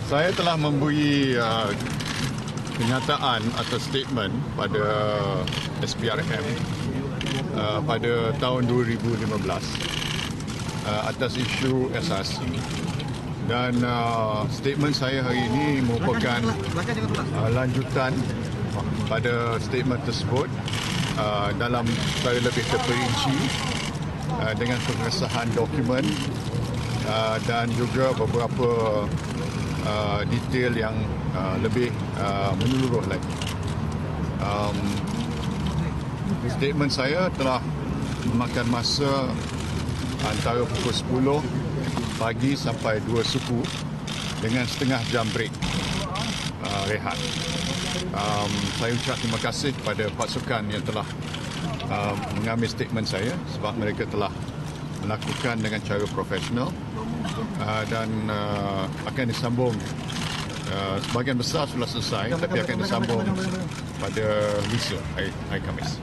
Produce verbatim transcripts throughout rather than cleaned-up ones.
Saya telah memberi uh, kenyataan atau statement pada S P R M uh, pada tahun dua ribu lima belas uh, atas isu asasi. Dan uh, statement saya hari ini merupakan uh, lanjutan pada statement tersebut uh, dalam secara lebih terperinci uh, dengan pengesahan dokumen uh, dan juga beberapa Uh, detail yang uh, lebih uh, menyeluruh lagi. Um, statement saya telah memakan masa antara pukul sepuluh pagi sampai dua suku dengan setengah jam break uh, rehat. Um, saya ucap terima kasih kepada pasukan yang telah uh, mengambil statement saya sebab mereka telah melakukan dengan cara profesional. Uh, dan uh, akan disambung uh, sebahagian besar sudah selesai tapi akan disambung pada lusa hari, hari Khamis.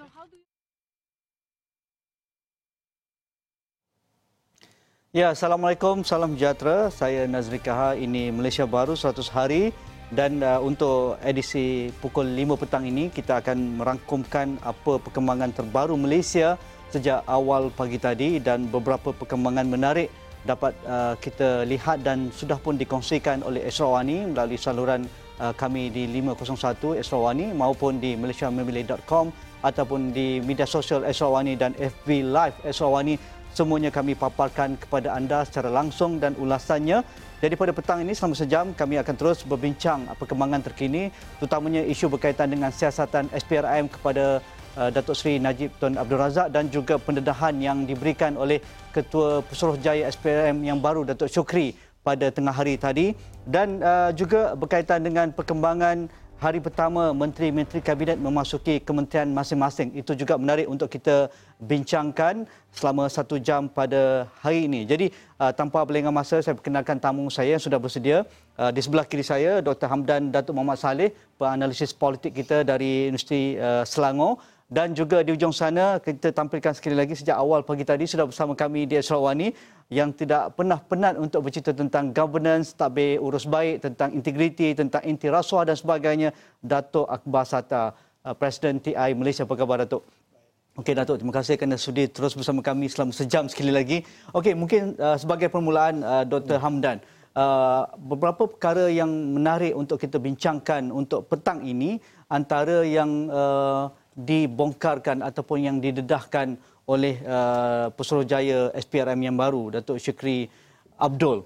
Ya, Assalamualaikum, salam sejahtera. Saya Nazri Kaha, ini Malaysia Baru seratus hari dan uh, untuk edisi pukul lima petang ini kita akan merangkumkan apa perkembangan terbaru Malaysia sejak awal pagi tadi dan beberapa perkembangan menarik dapat uh, kita lihat dan sudah pun dikongsikan oleh Esrawani melalui saluran uh, kami di lima kosong satu Esrawani maupun di malaysia memilih dot com ataupun di media sosial Esrawani dan F B Live Esrawani. Semuanya kami paparkan kepada anda secara langsung dan ulasannya. Jadi pada petang ini selama sejam kami akan terus berbincang perkembangan terkini terutamanya isu berkaitan dengan siasatan S P R M kepada Uh, Datuk Seri Najib Tun Abdul Razak dan juga pendedahan yang diberikan oleh Ketua Pesuruhjaya S P R M yang baru Datuk Syukri pada tengah hari tadi dan uh, juga berkaitan dengan perkembangan hari pertama Menteri-Menteri Kabinet memasuki kementerian masing-masing. Itu juga menarik untuk kita bincangkan selama satu jam pada hari ini. Jadi uh, tanpa berlengah masa saya perkenalkan tamu saya yang sudah bersedia. Uh, di sebelah kiri saya Doktor Hamdan Datuk Muhammad Saleh, penganalisis politik kita dari Universiti uh, Selangor. Dan juga di ujung sana kita tampilkan sekali lagi sejak awal pagi tadi sudah bersama kami di Esrawani yang tidak pernah penat untuk bercerita tentang governance, tadbir urus baik, tentang integriti, tentang inti rasuah dan sebagainya. Datuk Akbar Sata, Presiden T I Malaysia. Apa khabar Datuk? Okey Datuk, terima kasih kerana sudi terus bersama kami selama sejam sekali lagi. Okey, mungkin uh, sebagai permulaan uh, Doktor Hamdan, uh, beberapa perkara yang menarik untuk kita bincangkan untuk petang ini antara yang uh, dibongkarkan ataupun yang didedahkan oleh uh, Pesuruhjaya S P R M yang baru Datuk Syukri Abdul,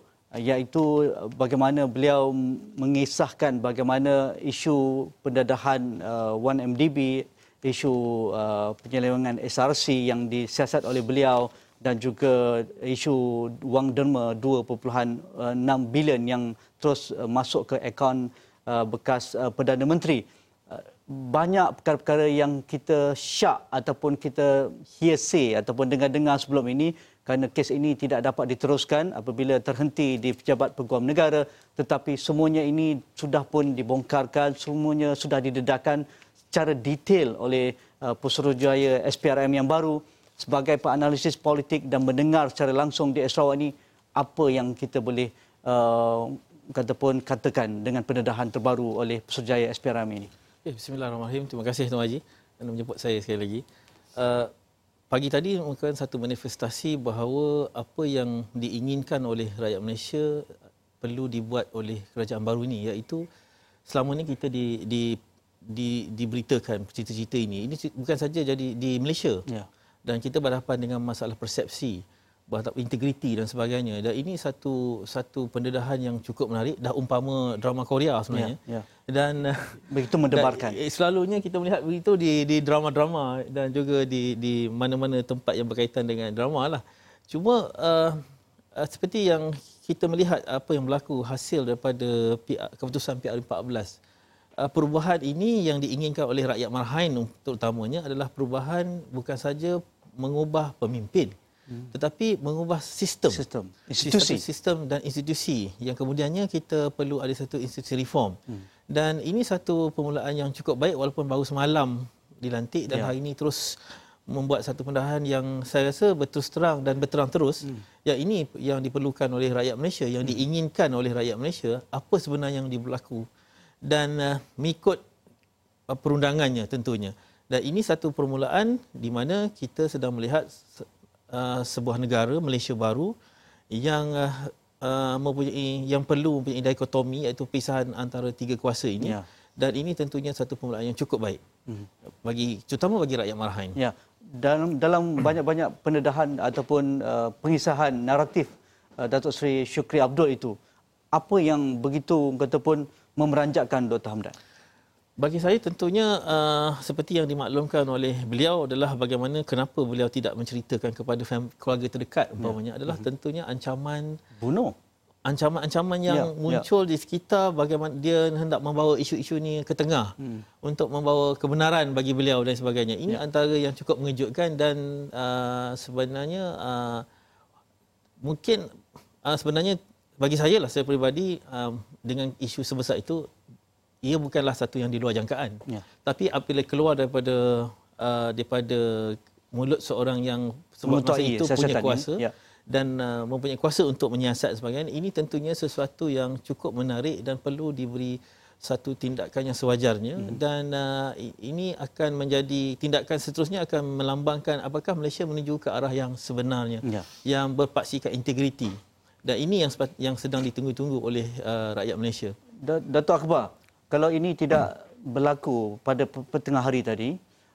iaitu bagaimana beliau mengisahkan bagaimana isu pendedahan uh, satu M D B, isu uh, penyelewengan S R C yang disiasat oleh beliau dan juga isu wang derma dua perpuluhan enam bilion yang terus uh, masuk ke akaun uh, bekas uh, Perdana Menteri. Banyak perkara-perkara yang kita syak ataupun kita hearsay ataupun dengar-dengar sebelum ini kerana kes ini tidak dapat diteruskan apabila terhenti di Pejabat Peguam Negara, tetapi semuanya ini sudah pun dibongkarkan, semuanya sudah didedahkan secara detail oleh uh, Pesuruhjaya S P R M yang baru. Sebagai penganalisis politik dan mendengar secara langsung di Esrawani, apa yang kita boleh uh, kataupun katakan dengan pendedahan terbaru oleh Pesuruhjaya S P R M ini? Okay, Bismillahirrahmanirrahim. Terima kasih Tuan Haji kerana menjemput saya sekali lagi. Uh, pagi tadi merupakan satu manifestasi bahawa apa yang diinginkan oleh rakyat Malaysia perlu dibuat oleh kerajaan baru ini, iaitu selama ini kita di, di, di, diberitakan cerita-cerita ini. Ini bukan saja jadi di Malaysia. Ya. Dan kita berhadapan dengan masalah persepsi, berhadap integriti dan sebagainya. Dan ini satu satu pendedahan yang cukup menarik, dah umpama drama Korea sebenarnya. Ya, ya. Dan begitu mendebarkan. Dan, selalunya kita melihat begitu di di drama-drama dan juga di di mana-mana tempat yang berkaitan dengan drama lah. Cuma uh, uh, seperti yang kita melihat apa yang berlaku hasil daripada P R, keputusan P R empat belas. Uh, perubahan ini yang diinginkan oleh rakyat Marhain terutamanya adalah perubahan bukan saja mengubah pemimpin, Hmm. tetapi mengubah sistem, sistem, institusi, sistem dan institusi yang kemudiannya kita perlu ada satu institusi reform. Hmm. Dan ini satu permulaan yang cukup baik walaupun baru semalam dilantik dan ya. hari ini terus membuat satu pendahan yang saya rasa berterus terang dan berterang terus. Hmm. Yang ini yang diperlukan oleh rakyat Malaysia, yang hmm. diinginkan oleh rakyat Malaysia, apa sebenarnya yang berlaku. Dan uh, mengikut uh, perundangannya tentunya. Dan ini satu permulaan di mana kita sedang melihat uh, sebuah negara, Malaysia baru, yang uh, uh, mempunyai, yang perlu mempunyai dikotomi, iaitu pisahan antara tiga kuasa ini. Ya. Dan ini tentunya satu permulaan yang cukup baik hmm. bagi, terutama bagi rakyat Marahan. Ya. Dalam dalam banyak-banyak pendedahan ataupun uh, pengisahan naratif uh, Datuk Seri Shukri Abdul itu, apa yang begitu ataupun memeranjatkan Doktor Hamdan? Bagi saya tentunya uh, seperti yang dimaklumkan oleh beliau adalah bagaimana kenapa beliau tidak menceritakan kepada fam- keluarga terdekat umpamanya ya. adalah hmm. tentunya ancaman bunuh. Ancaman-ancaman yang ya, muncul ya. di sekitar, bagaimana dia hendak membawa isu-isu ini ke tengah hmm. untuk membawa kebenaran bagi beliau dan sebagainya. Ini ya. antara yang cukup mengejutkan dan uh, sebenarnya uh, mungkin uh, sebenarnya bagi saya lah, saya peribadi, uh, dengan isu sebesar itu, ia bukanlah satu yang di luar jangkaan. Ya. Tapi apabila keluar daripada uh, daripada mulut seorang yang sebab masa itu punya kuasa ya. dan uh, mempunyai kuasa untuk menyiasat sebagainya, ini tentunya sesuatu yang cukup menarik dan perlu diberi satu tindakan yang sewajarnya. Hmm. Dan uh, ini akan menjadi tindakan seterusnya, akan melambangkan apakah Malaysia menuju ke arah yang sebenarnya, ya. yang berpaksikan integriti. Dan ini yang yang sedang ditunggu-tunggu oleh uh, rakyat Malaysia. Datuk Akbar, kalau ini tidak berlaku pada petengah hari tadi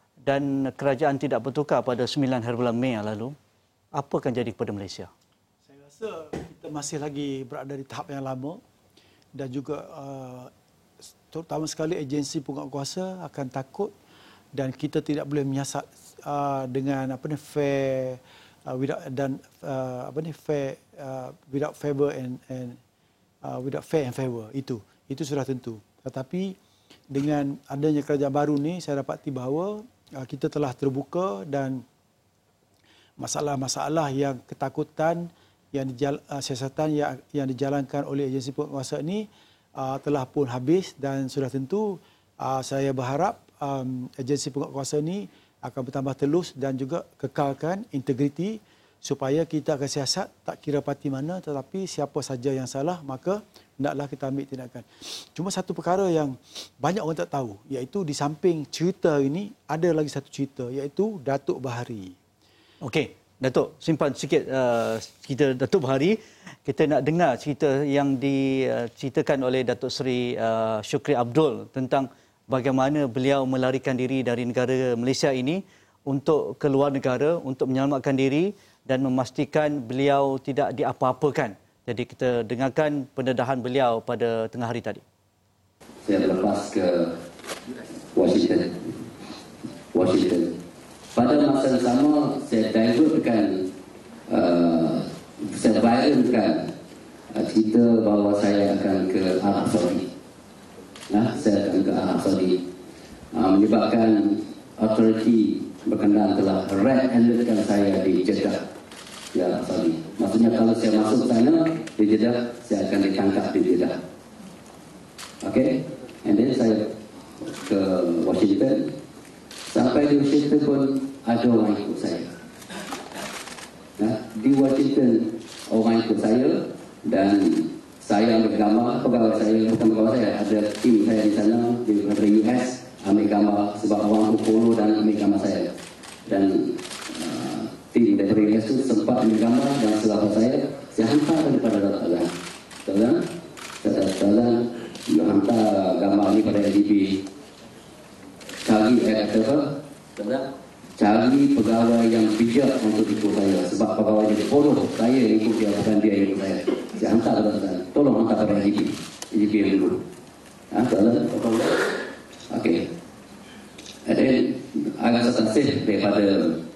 dan kerajaan tidak bertukar pada sembilan hari bulan Mei yang lalu, apa akan jadi kepada Malaysia? Saya rasa kita masih lagi berada di tahap yang lama dan juga uh, terutama sekali agensi penguatkuasa akan takut dan kita tidak boleh menyiasat uh, dengan apa ni fair uh, without dan uh, apa ni fair uh, without favor and and uh, without fair and favor, itu itu sudah tentu. Tetapi dengan adanya kerajaan baru ni, saya dapati bahawa uh, kita telah terbuka dan masalah-masalah yang ketakutan yang dijal, uh, siasatan yang, yang dijalankan oleh agensi penguasa ini uh, telah pun habis dan sudah tentu uh, saya berharap um, agensi penguasa ini akan bertambah telus dan juga kekalkan integriti supaya kita akan siasat tak kira parti mana, tetapi siapa saja yang salah maka hendaklah kita ambil tindakan. Cuma satu perkara yang banyak orang tak tahu, iaitu di samping cerita ini ada lagi satu cerita, iaitu Datuk Bahari. Okey, Datuk, simpan sikit uh, cerita Datuk Bahari. Kita nak dengar cerita yang diceritakan oleh Datuk Seri uh, Shukri Abdul tentang bagaimana beliau melarikan diri dari negara Malaysia ini untuk keluar negara, untuk menyelamatkan diri dan memastikan beliau tidak diapa-apakan. Jadi kita dengarkan pendedahan beliau pada tengah hari tadi. Saya berlepas ke Washington. Washington. Pada masa yang sama, saya divertkan, uh, saya viralkan uh, cerita bahawa saya akan ke Arab Saudi. Nah, saya akan ke Arab Saudi. Uh, menyebabkan autoriti berkenaan telah red alertkan saya di Jeddah, di Arab Saudi. Maksudnya kalau saya masuk sana di Jeddah, saya akan ditangkap di Jeddah. Okey, and then saya ke Washington. Sampai di Washington pun ada orang ikut saya. Nah, di Washington orang ikut saya dan saya ambil gambar pegawai saya, bukan pegawai saya, ada tim saya di sana di U S ambil gambar sebab orang itu follow dan ambil gambar saya. Dan uh, tim dari U S itu sempat ambil gambar dan selama saya, saya hantar kepada Datuk Azlan. Datuk Azlan, Datuk Azlan, dia hantar gambar ini pada L D B. Cari, eh, kata apa? Kata, cari pegawai yang bijak untuk ikut saya. Sebab pegawai jadi bodoh. Saya ikut dia, bukan dia ikut saya. Saya hantar kepada saya. Tolong hantar kepada L D B. L D B yang dulu. Ha, tak tolong. Okey. And then, agak sasaran daripada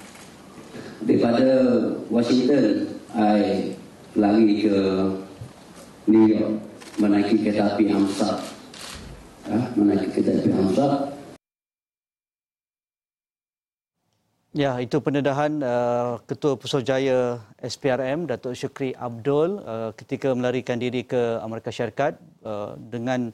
daripada Washington, I lari ke New York, menaiki kereta api Amtrak. Ha, menaiki kereta api Amtrak. Ya, itu pendedahan uh, Ketua Pusuruhjaya S P R M, Datuk Shukri Abdul uh, ketika melarikan diri ke Amerika Syarikat uh, dengan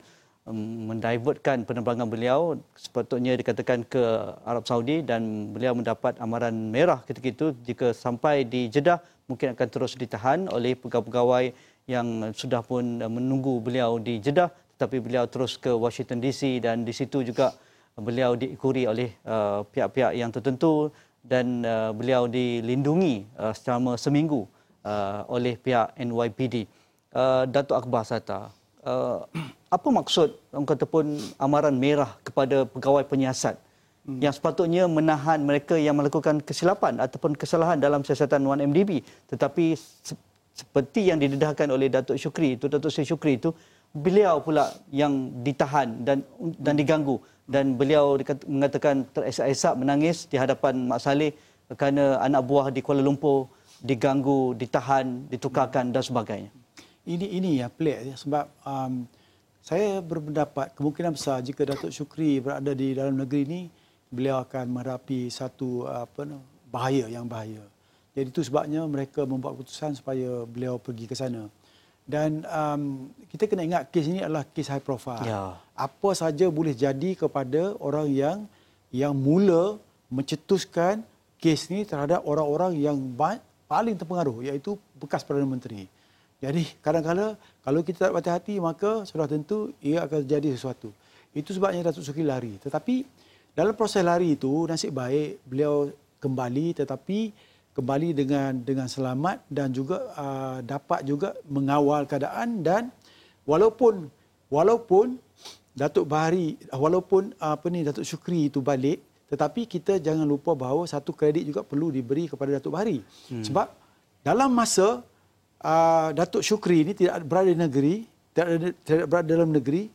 mendivertkan penerbangan beliau, sepatutnya dikatakan ke Arab Saudi, dan beliau mendapat amaran merah ketika itu. Jika sampai di Jeddah, mungkin akan terus ditahan oleh pegawai-pegawai yang sudah pun menunggu beliau di Jeddah, tetapi beliau terus ke Washington D C dan di situ juga beliau diikuri oleh uh, pihak-pihak yang tertentu dan uh, beliau dilindungi uh, selama seminggu uh, oleh pihak N Y P D. Uh, Datuk Akbar Sata, uh, apa maksud orang kata pun amaran merah kepada pegawai penyiasat hmm. yang sepatutnya menahan mereka yang melakukan kesilapan ataupun kesalahan dalam siasatan satu M D B, tetapi se- seperti yang didedahkan oleh Datuk Syukri itu, Datuk Seri Syukri itu, beliau pula yang ditahan dan dan diganggu, dan beliau mengatakan teresak-esak menangis di hadapan Mak Saleh kerana anak buah di Kuala Lumpur diganggu, ditahan, ditukarkan dan sebagainya. Ini ini yang pelik, sebab um, saya berpendapat kemungkinan besar jika Datuk Syukri berada di dalam negeri ini, beliau akan menghadapi satu apa bahaya yang bahaya. Jadi itu sebabnya mereka membuat keputusan supaya beliau pergi ke sana. Dan um, kita kena ingat kes ini adalah kes high profile. Ya. Apa saja boleh jadi kepada orang yang yang mula mencetuskan kes ini terhadap orang-orang yang paling terpengaruh, iaitu bekas Perdana Menteri. Jadi kadang-kadang kalau kita tak berhati-hati, maka sudah tentu ia akan terjadi sesuatu. Itu sebabnya Datuk Syukri lari. Tetapi dalam proses lari itu, nasib baik beliau kembali, tetapi kembali dengan dengan selamat dan juga uh, dapat juga mengawal keadaan. Dan walaupun walaupun Datuk Bahari, walaupun apa ni Datuk Syukri itu balik, tetapi kita jangan lupa bahawa satu kredit juga perlu diberi kepada Datuk Bahari. Hmm. Sebab dalam masa Uh, Datuk Syukri ini tidak berada di negeri, tidak, tidak berada dalam negeri,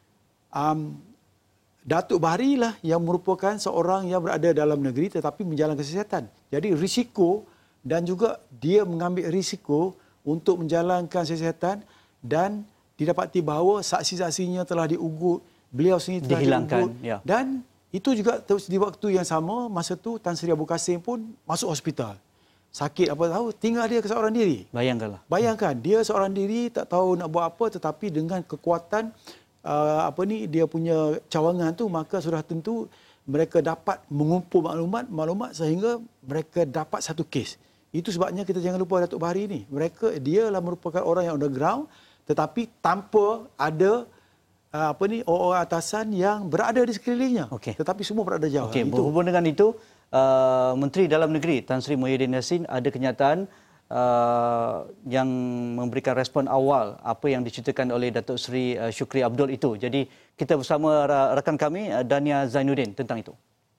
um, Datuk Bahari lah yang merupakan seorang yang berada dalam negeri tetapi menjalankan kesihatan. Jadi risiko, dan juga dia mengambil risiko untuk menjalankan kesihatan, dan didapati bahawa saksi-saksinya telah diugut, beliau sendiri telah dihilangkan, diugut, ya. Dan itu juga di waktu yang sama, masa tu Tan Sri Abu Qasim pun masuk hospital. Sakit apa tahu, tinggal dia seorang diri. Bayangkanlah. Bayangkan, dia seorang diri, tak tahu nak buat apa, tetapi dengan kekuatan uh, apa ni dia punya cawangan tu, maka sudah tentu mereka dapat mengumpul maklumat, maklumat sehingga mereka dapat satu kes. Itu sebabnya kita jangan lupa Datuk Bahari ni. Mereka dialah merupakan orang yang underground, tetapi tanpa ada uh, apa ni orang atasan yang berada di sekelilingnya. Okay. Tetapi semua berada jauh. Okey, berhubung dengan itu, Uh, Menteri Dalam Negeri Tan Sri Muhyiddin Yassin ada kenyataan uh, yang memberikan respon awal apa yang diceritakan oleh Datuk Seri uh, Syukri Abdul itu. Jadi kita bersama rakan kami uh, Dania Zainuddin tentang itu.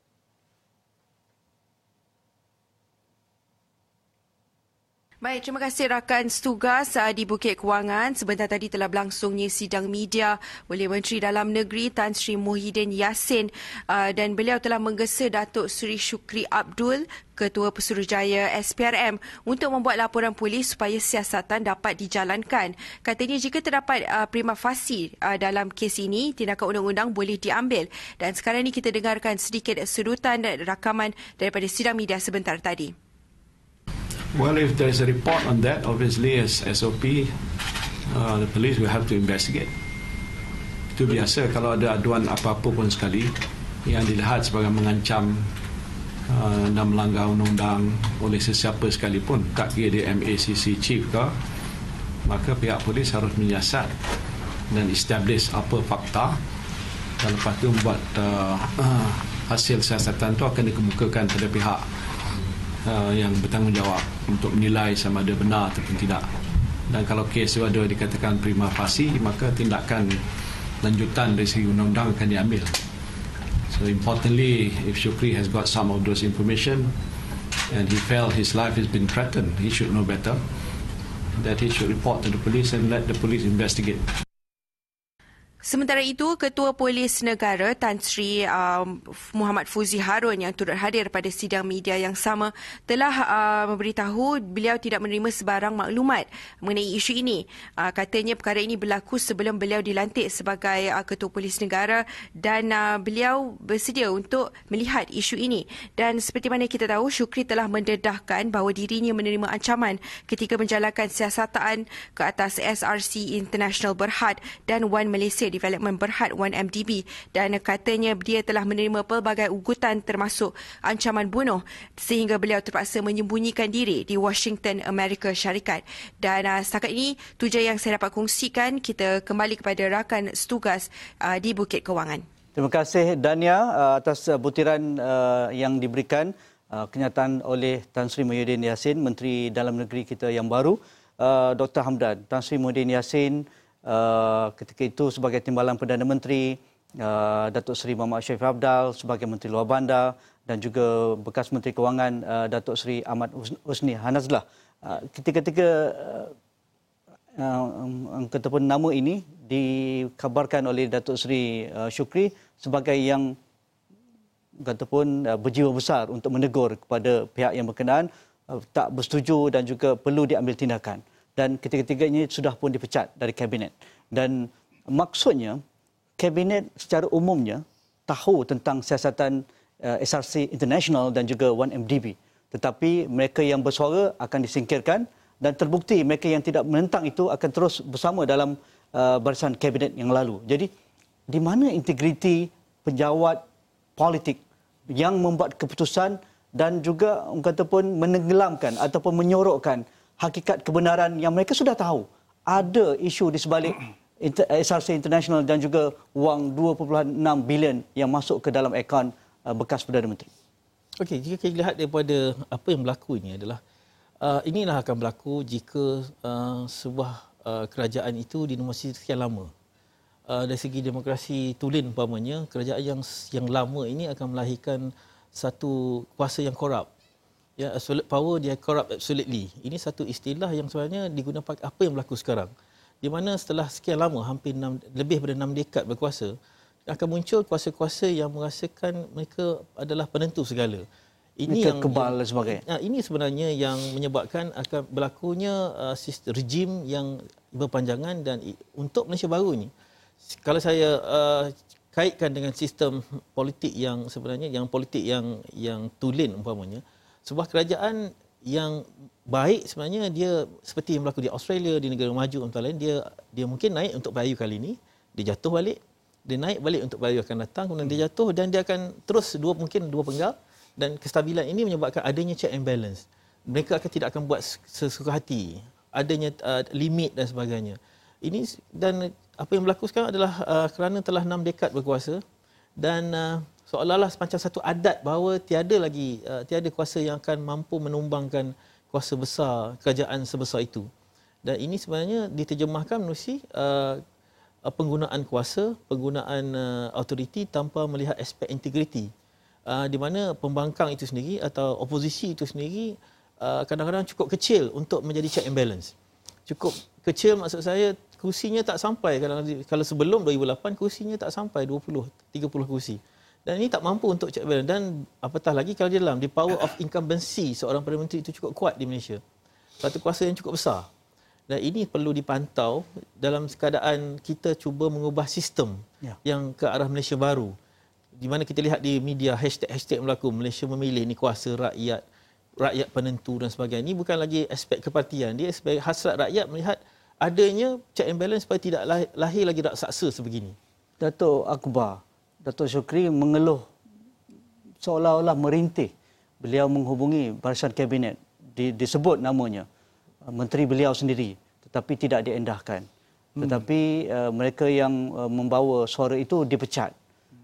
Baik, terima kasih rakan setugas di Bukit Kewangan. Sebentar tadi telah berlangsungnya sidang media oleh Menteri Dalam Negeri Tan Sri Muhyiddin Yassin, dan beliau telah menggesa Datuk Seri Syukri Abdul, Ketua Pesuruhjaya S P R M, untuk membuat laporan polis supaya siasatan dapat dijalankan. Katanya jika terdapat uh, prima facie uh, dalam kes ini, tindakan undang-undang boleh diambil. Dan sekarang ini kita dengarkan sedikit sedutan dan rakaman daripada sidang media sebentar tadi. Well, if there's a report on that, obviously as S O P, uh, the police will have to investigate. Itu biasa kalau ada aduan apa-apa pun sekali yang dilihat sebagai mengancam uh, dan melanggar undang-undang oleh sesiapa sekalipun, tak kira dia M A C C chief ke, maka pihak polis harus menyiasat dan establish apa fakta, dan lepas itu membuat uh, uh, hasil siasatan itu akan dikemukakan pada pihak Uh, yang bertanggungjawab untuk menilai sama ada benar ataupun tidak. Dan kalau kes itu ada dikatakan prima facie, maka tindakan lanjutan dari segi undang-undang akan diambil. So importantly, if Syukri has got some of those information and he felt his life has been threatened, he should know better, that he should report to the police and let the police investigate. Sementara itu, Ketua Polis Negara Tan Sri um, Muhammad Fuzi Harun yang turut hadir pada sidang media yang sama telah uh, memberitahu beliau tidak menerima sebarang maklumat mengenai isu ini. Uh, katanya perkara ini berlaku sebelum beliau dilantik sebagai uh, Ketua Polis Negara, dan uh, beliau bersedia untuk melihat isu ini. Dan seperti mana kita tahu, Syukri telah mendedahkan bahawa dirinya menerima ancaman ketika menjalankan siasatan ke atas S R C International Berhad dan Wan Malaysia di Development Berhad one M D B dan katanya dia telah menerima pelbagai ugutan termasuk ancaman bunuh sehingga beliau terpaksa menyembunyikan diri di Washington, Amerika Syarikat. Dan uh, setakat ini tu je yang saya dapat kongsikan. Kita kembali kepada rakan setugas uh, di Bukit Kewangan. Terima kasih Dania uh, atas uh, butiran uh, yang diberikan uh, kenyataan oleh Tan Sri Muhyiddin Yassin, Menteri Dalam Negeri kita yang baru. Uh, Doktor Hamdan, Tan Sri Muhyiddin Yassin uh, ketika itu sebagai Timbalan Perdana Menteri, uh, Datuk Seri Muhammad Sharif Abdal sebagai Menteri Luar Bandar dan juga bekas Menteri Kewangan uh, Datuk Seri Ahmad Husni Hanazlah. Uh, ketika-ketika uh, uh, ataupun nama ini dikabarkan oleh Datuk Seri uh, Shukri sebagai yang ataupun uh, berjiwa besar untuk menegur kepada pihak yang berkenaan, tak bersetuju dan juga perlu diambil tindakan. Dan ketiga-tiga ini sudah pun dipecat dari Kabinet. Dan maksudnya, Kabinet secara umumnya tahu tentang siasatan uh, S R C International dan juga one M D B. Tetapi mereka yang bersuara akan disingkirkan dan terbukti mereka yang tidak menentang itu akan terus bersama dalam uh, barisan Kabinet yang lalu. Jadi, di mana integriti penjawat politik yang membuat keputusan dan juga orang kata pun menenggelamkan ataupun menyorokkan hakikat kebenaran yang mereka sudah tahu. Ada isu di sebalik S R C International dan juga wang dua perpuluhan enam bilion yang masuk ke dalam akaun bekas Perdana Menteri. Okey, jika kita lihat daripada apa yang berlaku ini adalah uh, inilah akan berlaku jika uh, sebuah uh, kerajaan itu dinomasi sekian lama. Uh, dari segi demokrasi tulen umpamanya, kerajaan yang yang lama ini akan melahirkan satu kuasa yang korup. Ya, absolute power dia corrupt absolutely. Ini satu istilah yang sebenarnya digunakan apa yang berlaku sekarang. Di mana setelah sekian lama, hampir enam, lebih daripada enam dekad berkuasa, akan muncul kuasa-kuasa yang merasakan mereka adalah penentu segala. Ini yang kebal dan sebagainya. Ya, ini sebenarnya yang menyebabkan akan berlakunya uh, sistem rejim yang berpanjangan. Dan untuk Malaysia baru ini, kalau saya uh, kaitkan dengan sistem politik yang sebenarnya yang politik yang yang tulen umpamanya, sebuah kerajaan yang baik sebenarnya dia seperti yang berlaku di Australia, di negara maju antara lain, dia dia mungkin naik untuk periode kali ini, dia jatuh balik, dia naik balik untuk periode akan datang, kemudian dia jatuh dan dia akan terus dua mungkin dua penggal, dan kestabilan ini menyebabkan adanya check and balance. Mereka akan tidak akan buat sesuka hati, adanya uh, limit dan sebagainya. Ini dan apa yang berlaku sekarang adalah uh, kerana telah enam dekad berkuasa dan uh, seolah-olah macam satu adat bahawa tiada lagi uh, tiada kuasa yang akan mampu menumbangkan kuasa besar kerajaan sebesar itu. Dan ini sebenarnya diterjemahkan menerusi uh, penggunaan kuasa, penggunaan uh, autoriti tanpa melihat aspek integriti. Uh, di mana pembangkang itu sendiri atau oposisi itu sendiri uh, kadang-kadang cukup kecil untuk menjadi check and balance. Cukup kecil maksud saya kursinya tak sampai, kalau kalau sebelum dua ribu lapan kursinya tak sampai dua puluh tiga puluh kursi. Dan ini tak mampu untuk check balance, dan apatah lagi kalau di dalam di power of incumbency seorang Perdana Menteri itu cukup kuat di Malaysia. Satu kuasa yang cukup besar. Dan ini perlu dipantau dalam keadaan kita cuba mengubah sistem ya. yang ke arah Malaysia baru. Di mana kita lihat di media hashtag-hashtag berlaku Malaysia memilih, ni kuasa rakyat, rakyat penentu dan sebagainya. Ini bukan lagi aspek kepartian, dia sebagai hasrat rakyat melihat adanya check and balance supaya tidak lahir, lahir lagi raksasa sebegini. Datuk Akbar, Datuk Shukri mengeluh seolah-olah merintih. Beliau menghubungi barisan Kabinet, di, disebut namanya, menteri beliau sendiri, tetapi tidak diendahkan. Hmm. Tetapi uh, mereka yang uh, membawa suara itu dipecat.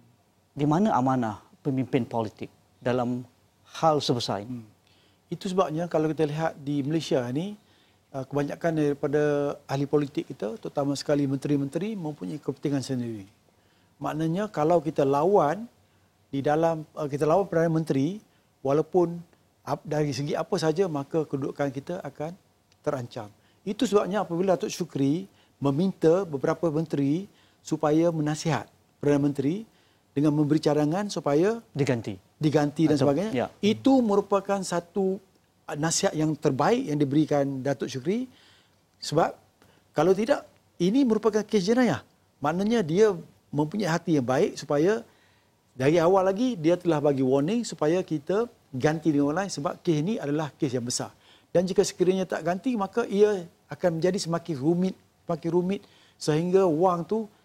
Di mana amanah pemimpin politik dalam hal sebesar ini? Hmm. Itu sebabnya kalau kita lihat di Malaysia ini, kebanyakan daripada ahli politik kita, terutama sekali menteri-menteri, mempunyai kepentingan sendiri. Maknanya kalau kita lawan di dalam kita lawan Perdana Menteri, walaupun dari segi apa saja, maka kedudukan kita akan terancam. Itu sebabnya apabila Datuk Shukri meminta beberapa menteri supaya menasihat Perdana Menteri dengan memberi cadangan supaya diganti, diganti dan Atau, sebagainya, ya. itu merupakan satu nasihat yang terbaik yang diberikan Datuk Shukri. Sebab kalau tidak, ini merupakan kes jenayah. Maknanya dia mempunyai hati yang baik supaya dari awal lagi dia telah bagi warning supaya kita ganti dengan orang lain, sebab kes ini adalah kes yang besar. Dan jika sekiranya tak ganti, maka ia akan menjadi semakin rumit, semakin rumit sehingga wang tu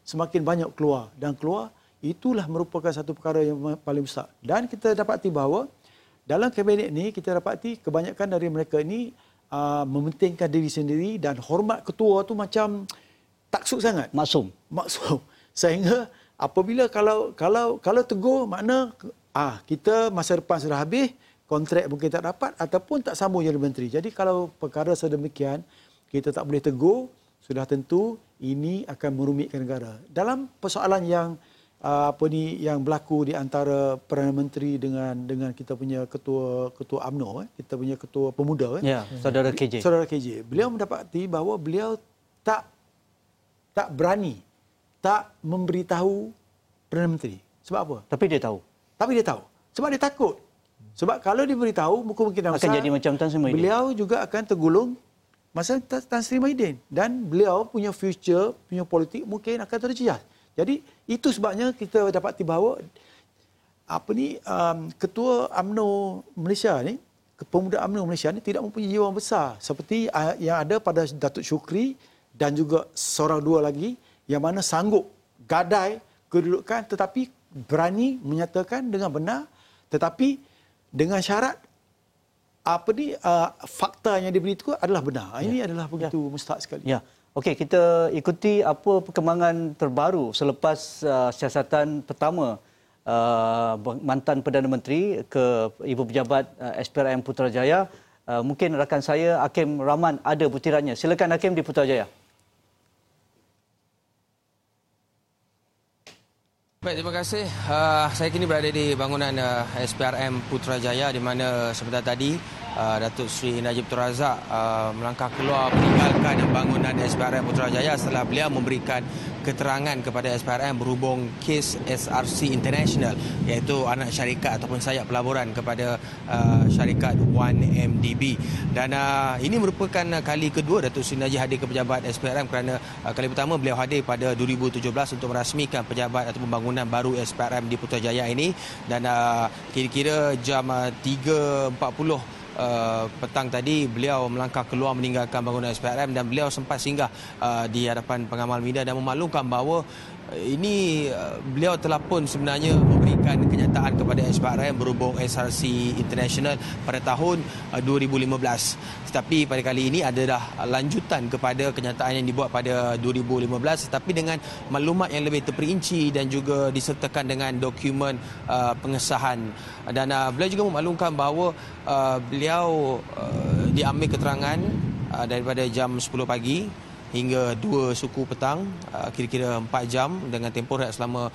semakin banyak keluar. Dan keluar, itulah merupakan satu perkara yang paling besar. Dan kita dapati bahawa dalam kabinet ni, kita dapati kebanyakan dari mereka ini uh, mementingkan diri sendiri dan hormat ketua tu macam taksub sangat. Maksum. Maksum. Sehingga apabila kalau kalau kalau tegur, makna ah kita masa depan sudah habis, kontrak mungkin tak dapat ataupun tak sambung jadi menteri. Jadi kalau perkara sedemikian, kita tak boleh tegur, sudah tentu ini akan merumitkan negara. Dalam persoalan yang uh, apa ni yang berlaku di antara Perdana Menteri dengan dengan kita punya ketua ketua U M N O, eh, kita punya ketua pemuda, eh, ya, saudara K J. Saudara K J. Beliau mendapati bahawa beliau tak tak berani, tak memberitahu Perdana Menteri. Sebab apa? Tapi dia tahu. Tapi dia tahu. Sebab dia takut. Sebab kalau diberitahu, mungkin-mungkin akan jadi macam Tan Sri Mahidin. Beliau juga akan tergolong masa Tan Sri Mahidin. Dan beliau punya future, punya politik mungkin akan terjejas. Jadi itu sebabnya kita dapati bahawa apa ni um, ketua U M N O Malaysia ni, pemuda U M N O Malaysia ni tidak mempunyai jiwa besar seperti uh, yang ada pada Datuk Syukri dan juga seorang dua lagi yang mana sanggup gadai kedudukan tetapi berani menyatakan dengan benar, tetapi dengan syarat apa ni uh, fakta yang diberi itu adalah benar. Ini ya. adalah begitu ya. mustahak sekali. Ya. Okey, kita ikuti apa perkembangan terbaru selepas uh, siasatan pertama uh, mantan Perdana Menteri ke Ibu Pejabat uh, S P R M Putrajaya. Uh, mungkin rakan saya Hakim Rahman ada butirannya. Silakan Hakim di Putrajaya. Baik, terima kasih. Uh, saya kini berada di bangunan uh, S P R M Putrajaya di mana sebentar tadi uh, Datuk Seri Najib Tun Razak uh, melangkah keluar meninggalkan bangunan S P R M Putrajaya setelah beliau memberikan keterangan kepada S P R M berhubung kes S R C International, iaitu anak syarikat ataupun sayap pelaburan kepada uh, syarikat one M D B. Dan uh, ini merupakan kali kedua Datuk Seri Najib hadir ke pejabat S P R M kerana uh, kali pertama beliau hadir pada dua ribu tujuh belas untuk merasmikan pejabat ataupun bangunan baru S P R M di Putrajaya ini. Dan uh, kira-kira jam uh, tiga empat puluh Uh, petang tadi beliau melangkah keluar meninggalkan bangunan S P R M dan beliau sempat singgah uh, di hadapan pengamal media dan memaklumkan bahawa uh, ini uh, beliau telah pun sebenarnya memberikan kenyataan kepada S P R M berhubung S R C International pada tahun uh, dua ribu lima belas. Tetapi pada kali ini adalah lanjutan kepada kenyataan yang dibuat pada dua ribu lima belas tetapi dengan maklumat yang lebih terperinci dan juga disertakan dengan dokumen uh, pengesahan. Dan uh, beliau juga memaklumkan bahawa uh, beliau uh, diambil keterangan uh, daripada jam sepuluh pagi hingga dua suku petang, uh, kira-kira empat jam dengan tempoh rehat selama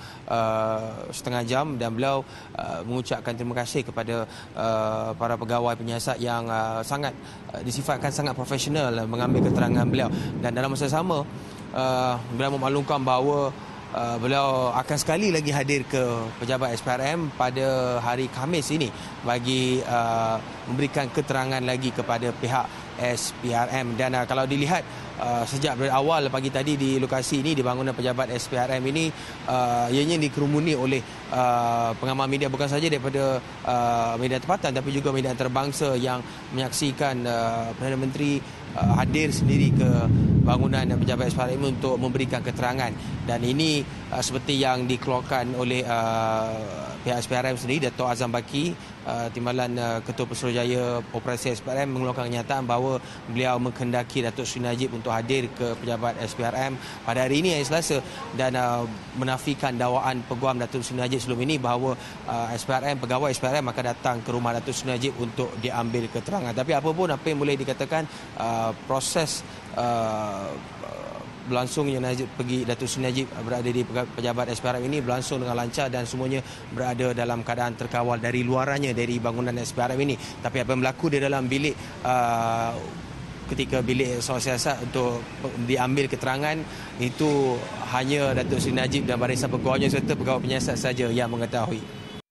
uh, setengah jam, dan beliau uh, mengucapkan terima kasih kepada uh, para pegawai penyiasat yang uh, sangat uh, disifatkan sangat profesional uh, mengambil keterangan beliau. Dan dalam masa sama uh, beliau memaklumkan bahawa Uh, beliau akan sekali lagi hadir ke pejabat S P R M pada hari Khamis ini bagi uh, memberikan keterangan lagi kepada pihak S P R M. Dan uh, kalau dilihat uh, sejak dari awal pagi tadi di lokasi ini, di bangunan pejabat S P R M ini, uh, ianya dikerumuni oleh uh, pengamal media bukan saja daripada uh, media tempatan tapi juga media antarabangsa yang menyaksikan uh, Perdana Menteri uh, hadir sendiri ke bangunan pejabat S P R M untuk memberikan keterangan. Dan ini uh, seperti yang dikeluarkan oleh uh, pihak S P R M sendiri, Dato' Azam Baki, uh, Timbalan uh, Ketua Pesuruhjaya Operasi S P R M mengeluarkan kenyataan bahawa beliau menghendaki Datuk Seri Najib untuk hadir ke pejabat S P R M pada hari ini, hari Selasa, dan uh, menafikan dakwaan peguam Datuk Seri Najib sebelum ini bahawa uh, S P R M, pegawai S P R M akan datang ke rumah Datuk Seri Najib untuk diambil keterangan. Tapi apapun apa yang boleh dikatakan, uh, proses uh, berlangsungnya Najib pergi Datuk Seri Najib berada di pejabat S P R M ini berlangsung dengan lancar dan semuanya berada dalam keadaan terkawal dari luarannya dari bangunan S P R M ini. Tapi apa yang berlaku di dalam bilik uh, ketika bilik soal siasat untuk diambil keterangan itu hanya Datuk Seri Najib dan barisan pegawainya serta pegawai penyiasat saja yang mengetahui.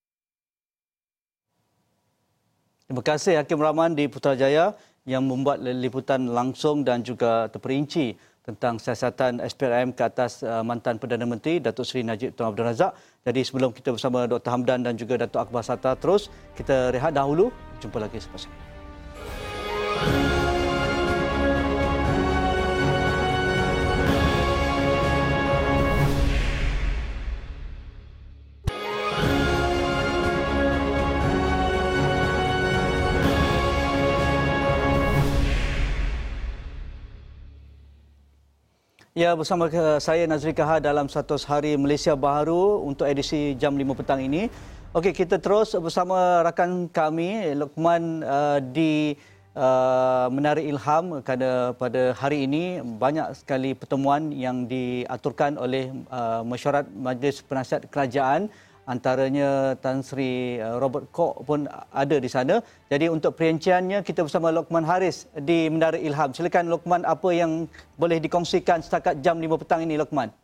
Terima kasih Hakim Rahman di Putrajaya yang membuat liputan langsung dan juga terperinci tentang siasatan S P R M ke atas uh, mantan Perdana Menteri Datuk Seri Najib Tun Abdul Razak. Jadi sebelum kita bersama Doktor Hamdan dan juga Datuk Akbar Sattar terus, kita rehat dahulu. Jumpa lagi selepas ini. Ya, bersama saya Nazri Kahar dalam seratus Hari Malaysia Baharu untuk edisi jam lima petang ini. Okey, kita terus bersama rakan kami Luqman uh, di uh, Menara Ilham kerana pada hari ini banyak sekali pertemuan yang diaturkan oleh uh, mesyuarat Majlis Penasihat Kerajaan. Antaranya Tan Sri Robert Kok pun ada di sana. Jadi untuk perinciannya kita bersama Luqman Haris di Menara Ilham. Silakan Luqman, apa yang boleh dikongsikan setakat jam lima petang ini, Luqman?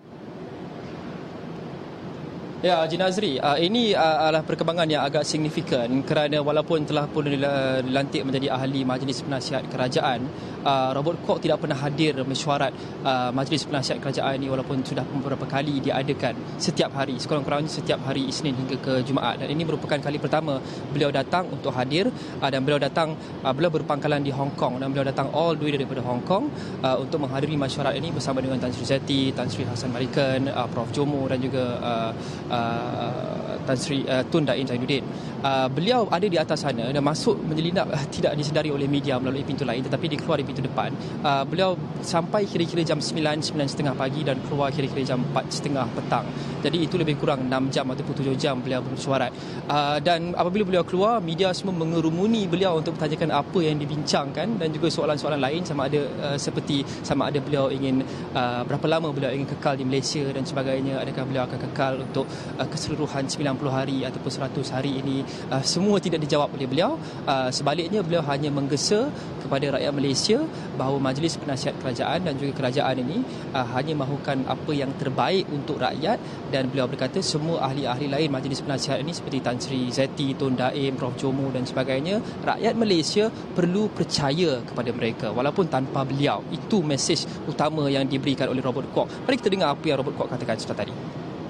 Ya, Haji Nazri, uh, ini uh, adalah perkembangan yang agak signifikan kerana walaupun telah pun dilantik menjadi ahli Majlis Penasihat Kerajaan, uh, Robert Kok tidak pernah hadir mesyuarat uh, Majlis Penasihat Kerajaan ini walaupun sudah beberapa kali diadakan setiap hari, sekurang-kurangnya setiap hari Isnin hingga ke Jumaat. Dan ini merupakan kali pertama beliau datang untuk hadir uh, dan beliau datang, uh, beliau berpangkalan di Hong Kong dan beliau datang all the way daripada Hong Kong uh, untuk menghadiri mesyuarat ini bersama dengan Tan Sri Zeti, Tan Sri Hassan Malikan, uh, Prof Jomo dan juga uh, Uh, Tan Sri uh, Tun Daim Zainuddin. Uh, beliau ada di atas sana dan masuk menyelinap uh, tidak disedari oleh media melalui pintu lain, tetapi dia keluar di pintu depan. Uh, beliau sampai kira-kira jam sembilan, sembilan tiga puluh pagi dan keluar kira-kira jam empat tiga puluh petang. Jadi itu lebih kurang enam jam ataupun tujuh jam beliau bermesyuarat. Uh, dan apabila beliau keluar, media semua mengerumuni beliau untuk bertanyakan apa yang dibincangkan dan juga soalan-soalan lain sama ada uh, seperti sama ada beliau ingin uh, berapa lama beliau ingin kekal di Malaysia dan sebagainya, adakah beliau akan kekal untuk uh, keseluruhan sembilan puluh hari ataupun seratus hari ini. Uh, semua tidak dijawab oleh beliau. Uh, sebaliknya beliau hanya menggesa kepada rakyat Malaysia bahawa Majlis Penasihat Kerajaan dan juga kerajaan ini uh, hanya mahukan apa yang terbaik untuk rakyat, dan beliau berkata semua ahli-ahli lain Majlis Penasihat ini seperti Tan Sri Zeti, Tun Daim, Prof Jomo dan sebagainya, rakyat Malaysia perlu percaya kepada mereka walaupun tanpa beliau. Itu mesej utama yang diberikan oleh Robert Kok. Mari kita dengar apa yang Robert Kok katakan setelah tadi.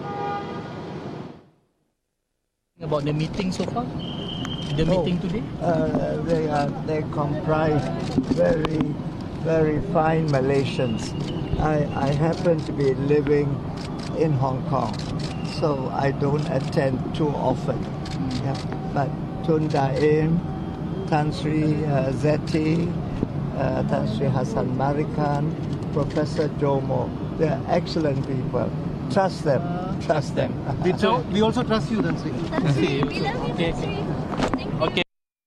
About the meeting so far, the meeting oh, today. Uh, they are they comprise very very fine Malaysians. I I happen to be living in Hong Kong, so I don't attend too often. Yeah, but Tun Daim, Tan Sri uh, Zeti, uh, Tan Sri Hassan Malikan, Professor Jomo, they are excellent people. Trust them. Trust them. We, so, we also trust you, Tan Sri. Okay. Okay.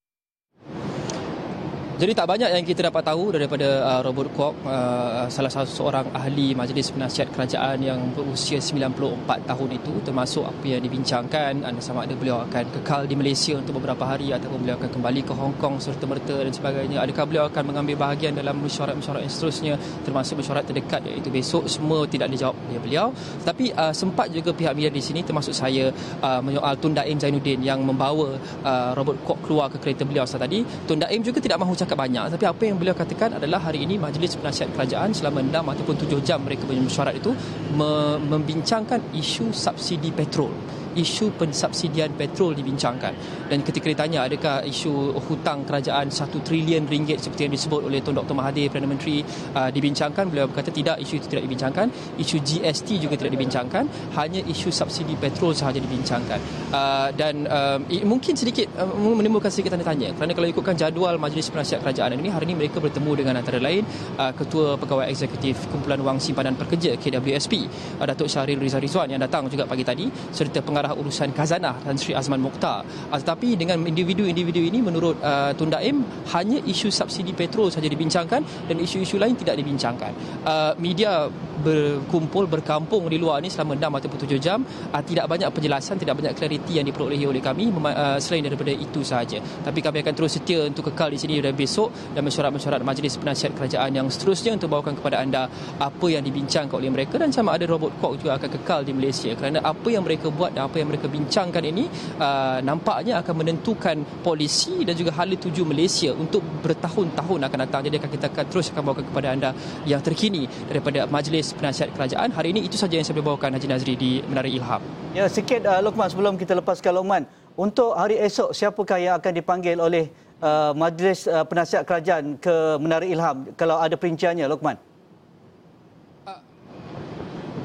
Jadi tak banyak yang kita dapat tahu daripada uh, Robert Kok, uh, salah satu seorang ahli Majlis Penasihat Kerajaan yang berusia sembilan puluh empat tahun itu, termasuk apa yang dibincangkan, sama ada beliau akan kekal di Malaysia untuk beberapa hari ataupun beliau akan kembali ke Hong Kong serta-merta dan sebagainya. Adakah beliau akan mengambil bahagian dalam mesyuarat-mesyuarat yang seterusnya, termasuk mesyuarat terdekat iaitu besok, semua tidak dijawab oleh beliau. Tapi uh, sempat juga pihak media di sini termasuk saya uh, menyoal Tun Daim Zainuddin yang membawa uh, Robert Kok keluar ke kereta beliau saat tadi. Tun Daim juga tidak mahu cakap banyak, tapi apa yang beliau katakan adalah hari ini Majlis Penasihat Kerajaan selama enam ataupun tujuh jam mereka bermesyuarat itu membincangkan isu subsidi petrol. Isu pensubsidian petrol dibincangkan, dan ketika ditanya adakah isu hutang kerajaan satu trilion ringgit seperti yang disebut oleh Tun Doktor Mahathir Perdana Menteri uh, dibincangkan, beliau berkata tidak, isu itu tidak dibincangkan. Isu G S T juga tidak dibincangkan, hanya isu subsidi petrol sahaja dibincangkan. Uh, dan uh, mungkin sedikit uh, menimbulkan sedikit tanda tanya, kerana kalau ikutkan jadual Majlis Penasihat Kerajaan ini, hari ini mereka bertemu dengan antara lain uh, Ketua Pegawai Eksekutif Kumpulan Wang Simpanan Pekerja K W S P, uh, Datuk Syahril Rizal Rizwan yang datang juga pagi tadi, serta pengarah urusan khazanah Tan Sri Azman Mokhtar. Uh, tetapi dengan individu-individu ini, menurut uh, Tun Daim, hanya isu subsidi petrol saja dibincangkan dan isu-isu lain tidak dibincangkan. Uh, media berkumpul, berkampung di luar ini selama enam ataupun tujuh jam. Uh, tidak banyak penjelasan, tidak banyak clariti yang diperolehi oleh kami uh, selain daripada itu sahaja. Tapi kami akan terus setia untuk kekal di sini dan besok, dan mesyuarat-mesyuarat Majlis Penasihat Kerajaan yang seterusnya untuk bawakan kepada anda apa yang dibincangkan oleh mereka, dan sama ada Robert Kok juga akan kekal di Malaysia, kerana apa yang mereka buat dan apa yang mereka bincangkan ini uh, nampaknya akan menentukan polisi dan juga hala tuju Malaysia untuk bertahun-tahun akan datang. Jadi akan kita akan terus akan bawakan kepada anda yang terkini daripada Majlis Penasihat Kerajaan. Hari ini itu saja yang saya boleh bawakan, Haji Nazri, di Menara Ilham. Ya, sikit uh, Luqman sebelum kita lepaskan Luqman. Untuk hari esok, siapakah yang akan dipanggil oleh uh, Majlis uh, Penasihat Kerajaan ke Menara Ilham? Kalau ada perinciannya, Luqman.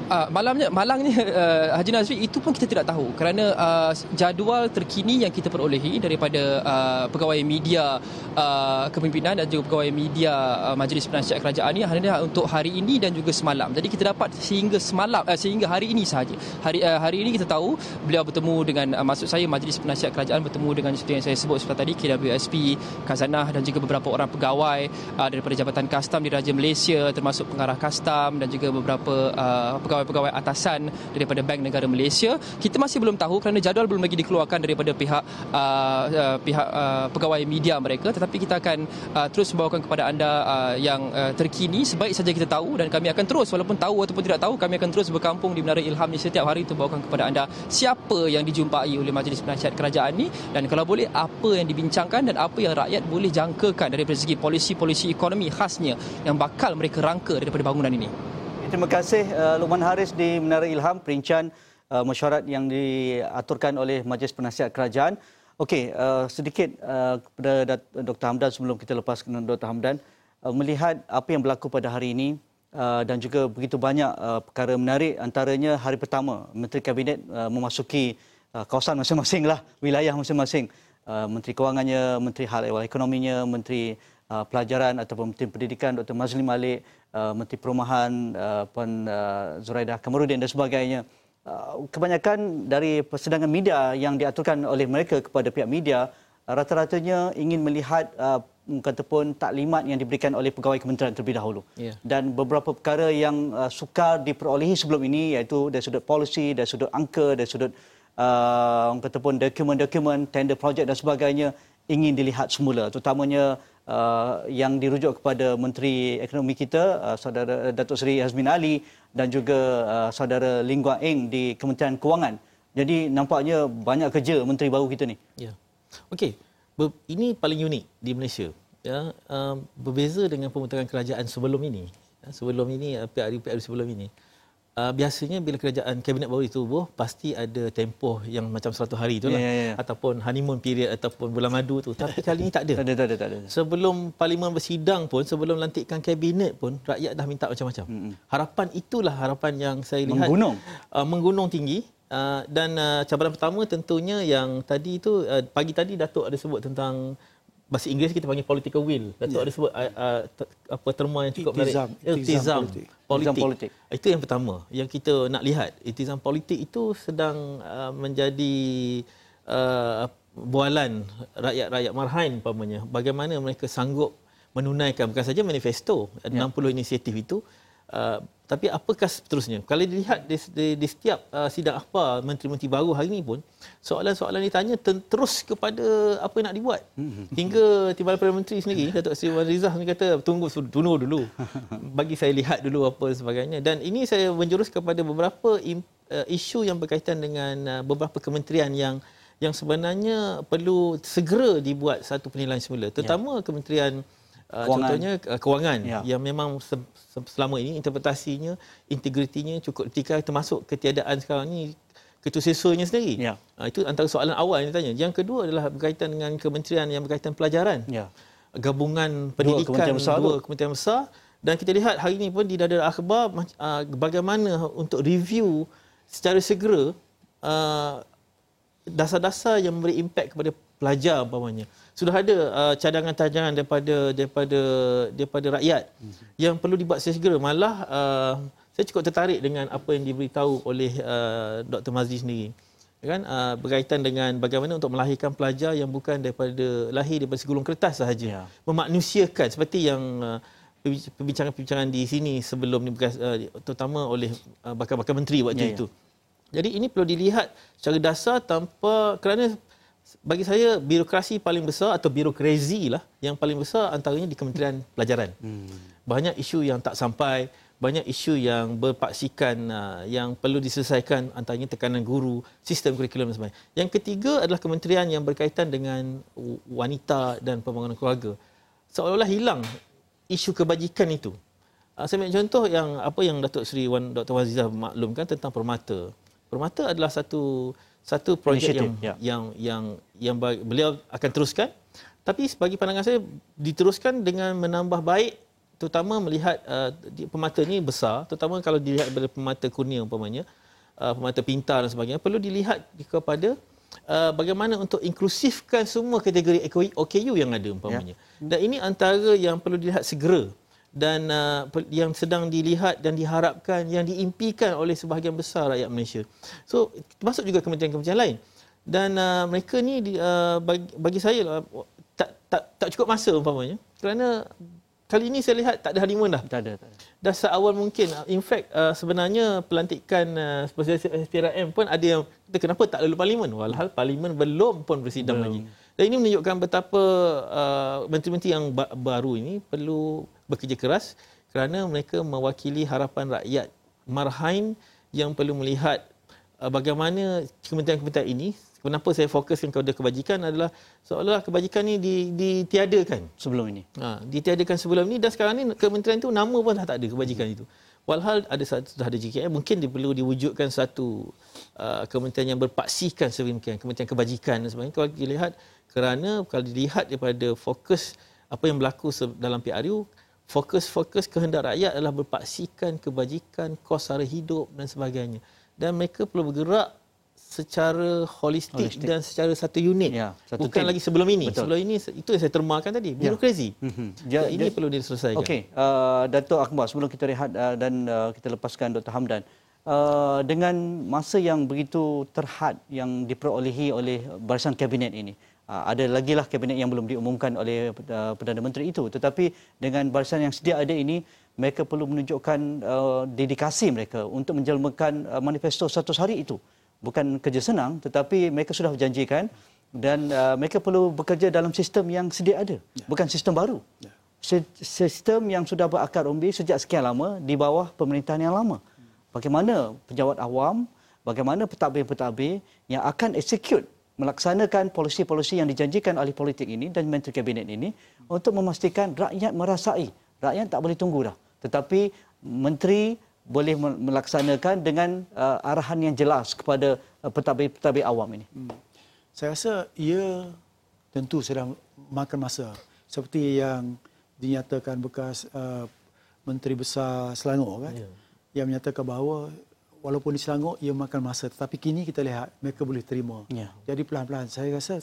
Uh, malamnya, malangnya uh, Haji Nazri, itu pun kita tidak tahu kerana uh, jadual terkini yang kita perolehi daripada uh, pegawai media uh, kepimpinan dan juga pegawai media uh, Majlis Penasihat Kerajaan ini hanya untuk hari ini dan juga semalam. Jadi kita dapat sehingga semalam uh, sehingga hari ini sahaja. Hari uh, hari ini kita tahu beliau bertemu dengan uh, maksud saya Majlis Penasihat Kerajaan bertemu dengan seperti yang saya sebut seperti tadi K W S P, Khazanah dan juga beberapa orang pegawai uh, daripada Jabatan Kastam di Raja Malaysia, termasuk pengarah kastam dan juga beberapa uh, pegawai-pegawai atasan daripada Bank Negara Malaysia. Kita masih belum tahu kerana jadual belum lagi dikeluarkan daripada pihak uh, uh, pihak uh, pegawai media mereka, tetapi kita akan uh, terus membawakan kepada anda uh, yang uh, terkini sebaik saja kita tahu, dan kami akan terus walaupun tahu ataupun tidak tahu, kami akan terus berkampung di Menara Ilham ni setiap hari untuk bawakan kepada anda siapa yang dijumpai oleh Majlis Penasihat Kerajaan ni, dan kalau boleh apa yang dibincangkan dan apa yang rakyat boleh jangkakan dari segi polisi-polisi ekonomi khasnya yang bakal mereka rangka daripada bangunan ini. Terima kasih uh, Luqman Haris di Menara Ilham, perincan uh, mesyuarat yang diaturkan oleh Majlis Penasihat Kerajaan. Okey, uh, sedikit uh, kepada Doktor Hamdan sebelum kita lepaskan Doktor Hamdan, uh, melihat apa yang berlaku pada hari ini uh, dan juga begitu banyak uh, perkara menarik, antaranya hari pertama Menteri Kabinet uh, memasuki uh, kawasan masing-masing lah, wilayah masing-masing. Uh, Menteri Kewangannya, Menteri Hal Ehwal Ekonominya, Menteri uh, Pelajaran ataupun Menteri Pendidikan Doktor Mazli Malik, uh, Menteri Perumahan uh, Puan uh, Zuraidah Kamarudin dan sebagainya. Uh, kebanyakan dari persidangan media yang diaturkan oleh mereka kepada pihak media uh, rata-ratanya ingin melihat uh, kata pun taklimat yang diberikan oleh pegawai kementerian terlebih dahulu. Yeah. Dan beberapa perkara yang uh, sukar diperolehi sebelum ini, iaitu dari sudut polisi, dari sudut angka, dari sudut uh, orang kata pun dokumen-dokumen, tender projek dan sebagainya ingin dilihat semula, terutamanya uh, yang dirujuk kepada Menteri Ekonomi kita, uh, saudara Datuk Seri Hazmin Ali dan juga uh, saudara Ling Guang Eng di Kementerian Kewangan. Jadi nampaknya banyak kerja menteri baru kita ni. Ya. Okey. Ini paling unik di Malaysia. Ya, uh, berbeza dengan pembentukan kerajaan sebelum ini. Ya, sebelum ini P R U P R U sebelum ini. Uh, biasanya bila kerajaan kabinet baru ditubuh pasti ada tempoh yang macam seratus hari itulah, yeah, yeah, yeah. ataupun honeymoon period ataupun bulan madu tu, tapi kali ini tak ada. Tak ada, tak ada, tak ada. Sebelum parlimen bersidang pun, sebelum lantikan kabinet pun rakyat dah minta macam-macam. Mm-hmm. Harapan itulah harapan yang saya lihat menggunung uh, menggunung tinggi. Uh, dan uh, cabaran pertama tentunya yang tadi tu uh, pagi tadi Datuk ada sebut tentang bahasa Inggeris kita panggil political will. Datuk yeah. ada sebut uh, uh, ter, apa terma yang cukup menarik. Iltizam politik. politik. politik. Itu yang pertama yang kita nak lihat. Iltizam politik itu sedang uh, menjadi uh, bualan rakyat-rakyat Marhain umpamanya. Bagaimana mereka sanggup menunaikan bukan saja manifesto yeah. enam puluh inisiatif itu, uh, tapi apakah seterusnya? Kalau dilihat di, di, di setiap uh, sidang akhbar menteri-menteri baru hari ini pun, soalan-soalan ditanya terus kepada apa yang nak dibuat. Hingga Timbalan Perdana Menteri sendiri, Datuk Seri Wan Rizal sendiri kata, tunggu, tunggu dulu. Bagi saya lihat dulu apa sebagainya. Dan ini saya menjurus kepada beberapa uh, isu yang berkaitan dengan uh, beberapa kementerian yang yang sebenarnya perlu segera dibuat satu penilaian semula. Terutama ya. Kementerian Uh, contohnya uh, kewangan ya. Yang memang se- selama ini interpretasinya, integritinya cukup etika, termasuk ketiadaan sekarang ni ketua siswanya sendiri. Ya. Uh, itu antara soalan awal yang ditanya. Yang kedua adalah berkaitan dengan kementerian yang berkaitan pelajaran. Ya. Gabungan pendidikan, dua kementerian besar, dua kementerian besar. Dan kita lihat hari ini pun di Dada Akhbar uh, bagaimana untuk review secara segera uh, dasar-dasar yang memberi impak kepada pelajar umpamanya. Sudah ada uh, cadangan-cadangan daripada daripada daripada rakyat mm-hmm. yang perlu dibuat segera. Malah uh, saya cukup tertarik dengan apa yang diberitahu oleh uh, Doktor Mazli sendiri. Kan uh, berkaitan dengan bagaimana untuk melahirkan pelajar yang bukan daripada lahir daripada segulung kertas sahaja. Yeah. Memanusiakan seperti yang uh, perbincangan-perbincangan di sini sebelum ni uh, terutama oleh uh, bakal-bakal menteri waktu yeah, itu. Yeah. Jadi ini perlu dilihat secara dasar tanpa kerana bagi saya birokrasi paling besar atau birokrasi lah yang paling besar antaranya di Kementerian Pelajaran. Hmm. Banyak isu yang tak sampai, banyak isu yang berpaksikan uh, yang perlu diselesaikan, antaranya tekanan guru, sistem kurikulum dan sebagainya. Yang ketiga adalah kementerian yang berkaitan dengan wanita dan pembangunan keluarga. Seolah-olah hilang isu kebajikan itu. Uh, saya ambil contoh yang apa yang Datuk Seri Wan Doktor Wan Zizah maklumkan tentang Permata. Permata adalah satu satu projek yang, ya. yang yang yang beliau akan teruskan, tapi bagi pandangan saya diteruskan dengan menambah baik terutama melihat uh, pemata ni besar, terutama kalau dilihat dari pemata kurnia umpamanya, uh, pemata pintar dan sebagainya, perlu dilihat kepada uh, bagaimana untuk inklusifkan semua kategori O K U yang ada umpamanya. Ya. Dan ini antara yang perlu dilihat segera dan uh, yang sedang dilihat dan diharapkan, yang diimpikan oleh sebahagian besar rakyat Malaysia. So termasuk juga kementerian-kementerian lain. Dan uh, mereka ni uh, bagi, bagi saya uh, tak tak tak cukup masa umpamanya, kerana kali ini saya lihat tak ada honeymoon dah. Tak ada, tak ada. Dah seawal mungkin. In fact uh, sebenarnya pelantikan uh, S P R M pun ada yang kata kenapa tak lalu parlimen, walhal parlimen belum pun bersidang belum. lagi. Dan ini menunjukkan betapa uh, menteri-menteri yang ba- baru ini perlu bekerja keras kerana mereka mewakili harapan rakyat marhain yang perlu melihat uh, bagaimana kementerian-kementerian ini. Kenapa saya fokuskan kepada kebajikan adalah seolah-olah kebajikan ni ditiadakan sebelum ini. Ha, ditiadakan sebelum ini dan sekarang ni kementerian itu nama pun dah tak ada kebajikan hmm. itu. Walhal ada sudah ada J K M, mungkin dia perlu diwujudkan satu uh, kementerian yang berpaksikan sedemikian, kementerian kebajikan dan sebagainya. Kalau dilihat, kerana kalau dilihat daripada fokus apa yang berlaku dalam P R U, fokus-fokus kehendak rakyat adalah berpaksikan kebajikan, kos sara hidup dan sebagainya. Dan mereka perlu bergerak secara holistik, holistik dan secara satu unit. Ya, satu bukan tim. Lagi sebelum ini. Betul. Sebelum ini itu yang saya termakan tadi, birokrasi. Ya. Mm-hmm. Ja, ini ja, perlu diselesaikan. Okey, uh, Dato' Akbar, sebelum kita rehat uh, dan uh, kita lepaskan Doktor Hamdan, uh, dengan masa yang begitu terhad yang diperolehi oleh barisan kabinet ini, uh, ada lagi lah kabinet yang belum diumumkan oleh uh, Perdana Menteri itu, tetapi dengan barisan yang sedia ada ini, mereka perlu menunjukkan uh, dedikasi mereka untuk menjelmakan uh, manifesto seratus hari itu. Bukan kerja senang, tetapi mereka sudah berjanjikan dan uh, mereka perlu bekerja dalam sistem yang sedia ada, ya. Bukan sistem baru. Ya. Sistem yang sudah berakar umbi sejak sekian lama di bawah pemerintahan yang lama. Bagaimana pejabat awam, bagaimana pentadbir-pentadbir yang akan execute, melaksanakan polisi-polisi yang dijanjikan oleh politik ini dan menteri kabinet ini untuk memastikan rakyat merasai. Rakyat tak boleh tunggu dah. Tetapi menteri boleh melaksanakan dengan uh, arahan yang jelas kepada uh, pentadbir-pentadbir awam ini. Hmm. Saya rasa ia tentu sedang makan masa. Seperti yang dinyatakan bekas uh, Menteri Besar Selangor kan, yeah. yang menyatakan bahawa walaupun di Selangor ia makan masa, tetapi kini kita lihat mereka boleh terima. Yeah. Jadi pelan-pelan saya rasa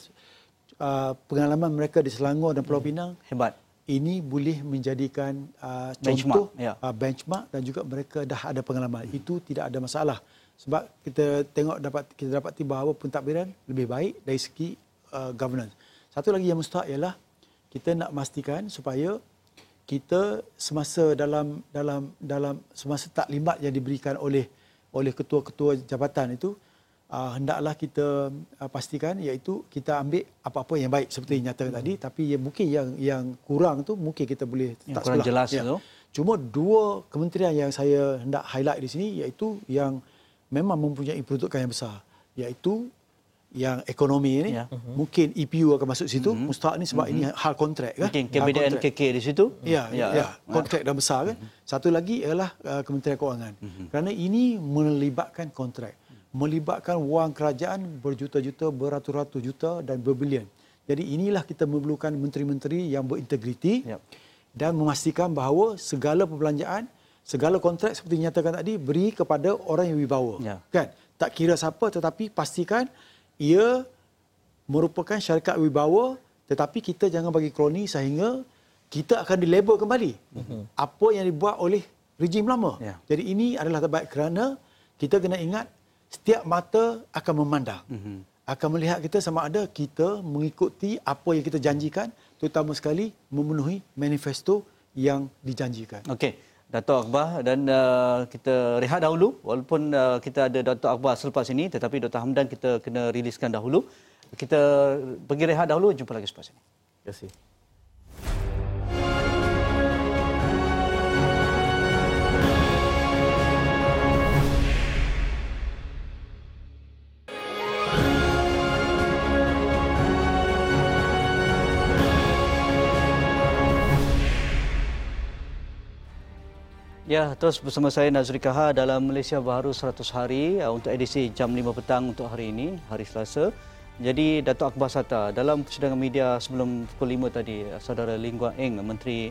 uh, pengalaman mereka di Selangor dan Pulau Pinang hebat. Ini boleh menjadikan uh, contoh benchmark, ya. uh, benchmark dan juga mereka dah ada pengalaman. Hmm. Itu tidak ada masalah. Sebab kita tengok dapat kita dapati bahawa pentadbiran lebih baik dari segi uh, governance. Satu lagi yang mustahak ialah kita nak memastikan supaya kita semasa dalam dalam dalam semasa taklimat yang diberikan oleh oleh ketua-ketua jabatan itu, Uh, hendaklah kita uh, pastikan iaitu kita ambil apa-apa yang baik seperti nyatakan hmm. tadi, tapi yang mungkin yang yang kurang tu mungkin kita boleh yang tak kurang sebelah. Jelas ya. Tu. Cuma dua kementerian yang saya hendak highlight di sini iaitu yang memang mempunyai peruntukan yang besar, iaitu yang ekonomi ini. Ya. Mungkin E P U akan masuk situ, hmm. mustahak ni sebab hmm. ini hal kontrak kan. Mungkin kabinet N K K di situ. Ya, ya, ya. Kontrak dah besar kan. Hmm. Satu lagi ialah uh, Kementerian Kewangan. Hmm. Kerana ini melibatkan kontrak. Melibatkan wang kerajaan berjuta-juta, beratus-ratus juta dan berbilion. Jadi inilah kita memerlukan menteri-menteri yang berintegriti yep. dan memastikan bahawa segala perbelanjaan, segala kontrak seperti dinyatakan tadi beri kepada orang yang wibawa. Yeah. Kan? Tak kira siapa, tetapi pastikan ia merupakan syarikat wibawa, tetapi kita jangan bagi kroni sehingga kita akan dilabel kembali. Mm-hmm. Apa yang dibuat oleh rejim lama. Yeah. Jadi ini adalah terbaik kerana kita kena ingat setiap mata akan memandang. Mm-hmm. Akan melihat kita sama ada kita mengikuti apa yang kita janjikan, terutama sekali memenuhi manifesto yang dijanjikan. Okey, Dato' Akbar, dan uh, kita rehat dahulu. Walaupun uh, kita ada Dato' Akbar selepas ini, tetapi Doktor Hamdan kita kena riliskan dahulu. Kita pergi rehat dahulu, jumpa lagi selepas ini. Terima kasih. Ya, terus bersama saya Nazri Kaha dalam Malaysia Baharu seratus hari uh, untuk edisi jam lima petang untuk hari ini, hari Selasa. Jadi Dato' Akbar Sata dalam persidangan media sebelum pukul lima tadi, saudara Lim Guan Eng, Menteri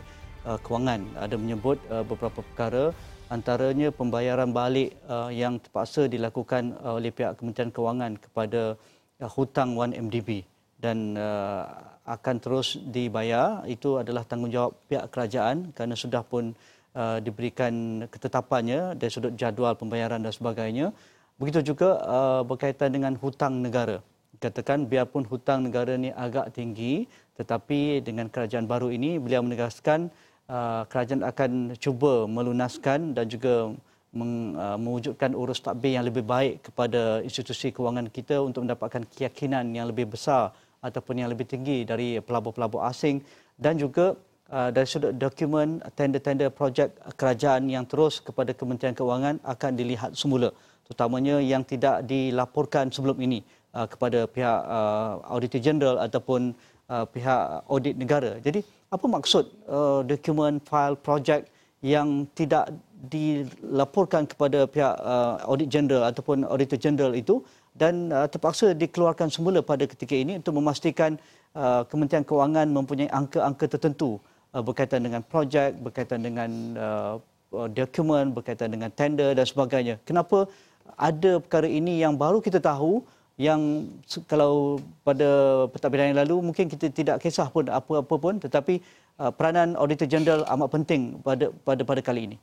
uh, Kewangan ada menyebut uh, beberapa perkara, antaranya pembayaran balik uh, yang terpaksa dilakukan uh, oleh pihak Kementerian Kewangan kepada uh, hutang satu M D B dan uh, akan terus dibayar. Itu adalah tanggungjawab pihak kerajaan kerana sudah pun uh, diberikan ketetapannya dari sudut jadual pembayaran dan sebagainya. Begitu juga uh, berkaitan dengan hutang negara. Katakan biarpun hutang negara ni agak tinggi, tetapi dengan kerajaan baru ini beliau menegaskan uh, kerajaan akan cuba melunaskan dan juga meng, uh, mewujudkan urus takbir yang lebih baik kepada institusi kewangan kita untuk mendapatkan keyakinan yang lebih besar ataupun yang lebih tinggi dari pelabur-pelabur asing, dan juga uh, dari sudut dokumen tender-tender projek kerajaan yang terus kepada Kementerian Kewangan akan dilihat semula, terutamanya yang tidak dilaporkan sebelum ini uh, kepada pihak uh, Auditor General ataupun uh, pihak audit negara. Jadi apa maksud uh, dokumen file projek yang tidak dilaporkan kepada pihak uh, Audit General ataupun Auditor General itu dan uh, terpaksa dikeluarkan semula pada ketika ini untuk memastikan uh, Kementerian Kewangan mempunyai angka-angka tertentu uh, berkaitan dengan projek, berkaitan dengan uh, dokumen, berkaitan dengan tender dan sebagainya. Kenapa ada perkara ini yang baru kita tahu, yang kalau pada pentadbiran yang lalu mungkin kita tidak kisah pun apa-apa pun, tetapi uh, peranan Auditor General amat penting pada pada pada kali ini.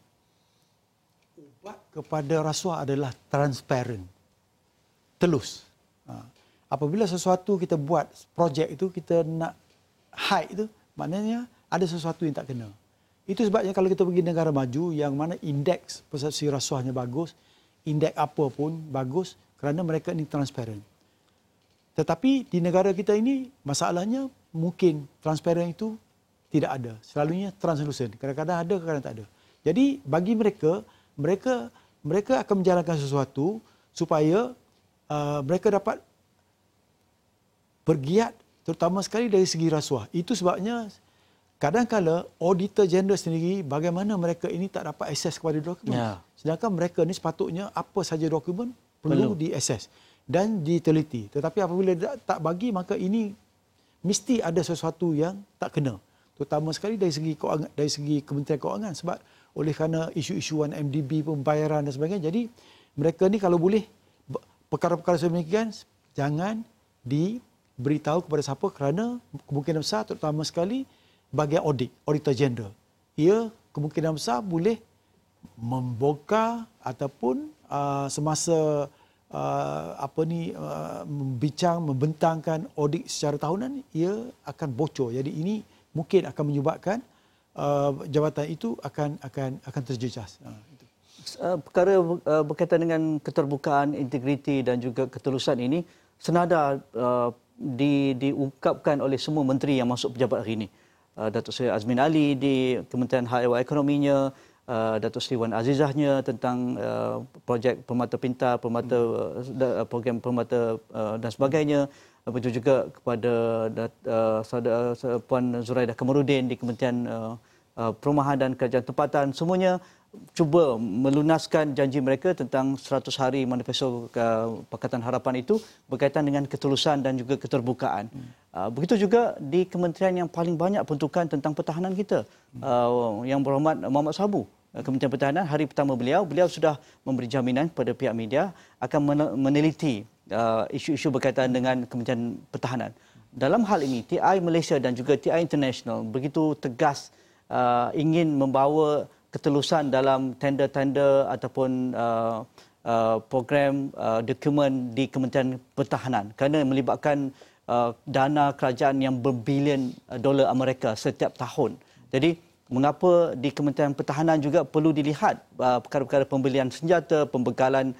Ubat kepada rasuah adalah transparent, telus. Ha. Apabila sesuatu kita buat projek itu kita nak hide itu, maknanya ada sesuatu yang tak kena. Itu sebabnya kalau kita pergi negara maju yang mana indeks persepsi rasuahnya bagus, indeks apa pun bagus kerana mereka ini transparent. Tetapi di negara kita ini masalahnya mungkin transparent itu tidak ada. Selalunya translucent. Kadang-kadang ada, kadang-kadang tak ada. Jadi bagi mereka, mereka mereka akan menjalankan sesuatu supaya Uh, mereka dapat bergiat terutama sekali dari segi rasuah. Itu sebabnya kadang-kala Auditor General sendiri bagaimana mereka ini tak dapat akses kepada dokumen. Ya. Sedangkan mereka ni sepatutnya apa saja dokumen perlu, perlu diakses dan diteliti. Tetapi apabila tak bagi, maka ini mesti ada sesuatu yang tak kena. Terutama sekali dari segi kewangan, dari segi Kementerian Kewangan, sebab oleh kerana isu-isu M D B, pembayaran dan sebagainya. Jadi mereka ni kalau boleh perkara-perkara sedemikian jangan diberitahu kepada siapa kerana kemungkinan besar terutama sekali bahagian audit, Auditor General. Ia kemungkinan besar boleh membongkar ataupun uh, semasa uh, apa ni uh, membincang, membentangkan audit secara tahunan, ia akan bocor. Jadi ini mungkin akan menyebabkan uh, jabatan itu akan akan akan terjejas. Uh, perkara berkaitan dengan keterbukaan, integriti dan juga ketulusan ini senada uh, di, diungkapkan oleh semua menteri yang masuk pejabat hari ini. Uh, Datuk Seri Azmin Ali di Kementerian Hal Ehwal Ekonominya, uh, Datuk Seri Wan Azizahnya tentang uh, projek Permata Pintar, Permata uh, program Permata uh, dan sebagainya. Begitu juga kepada uh, saudara Puan Zuraidah Kamarudin di Kementerian uh, uh, Perumahan dan Kerajaan Tempatan. Semuanya cuba melunaskan janji mereka tentang seratus hari manifesto Pakatan Harapan itu berkaitan dengan ketulusan dan juga keterbukaan. Hmm. Begitu juga di kementerian yang paling banyak peruntukan tentang pertahanan kita, hmm. yang berhormat Muhammad Sabu. Kementerian Pertahanan, hari pertama beliau, beliau sudah memberi jaminan kepada pihak media akan meneliti isu-isu berkaitan dengan Kementerian Pertahanan. Dalam hal ini, T I Malaysia dan juga T I International begitu tegas ingin membawa ketelusan dalam tender-tender ataupun uh, uh, program uh, dokumen di Kementerian Pertahanan kerana melibatkan uh, dana kerajaan yang berbilion dolar Amerika setiap tahun. Jadi mengapa di Kementerian Pertahanan juga perlu dilihat uh, perkara-perkara pembelian senjata, pembekalan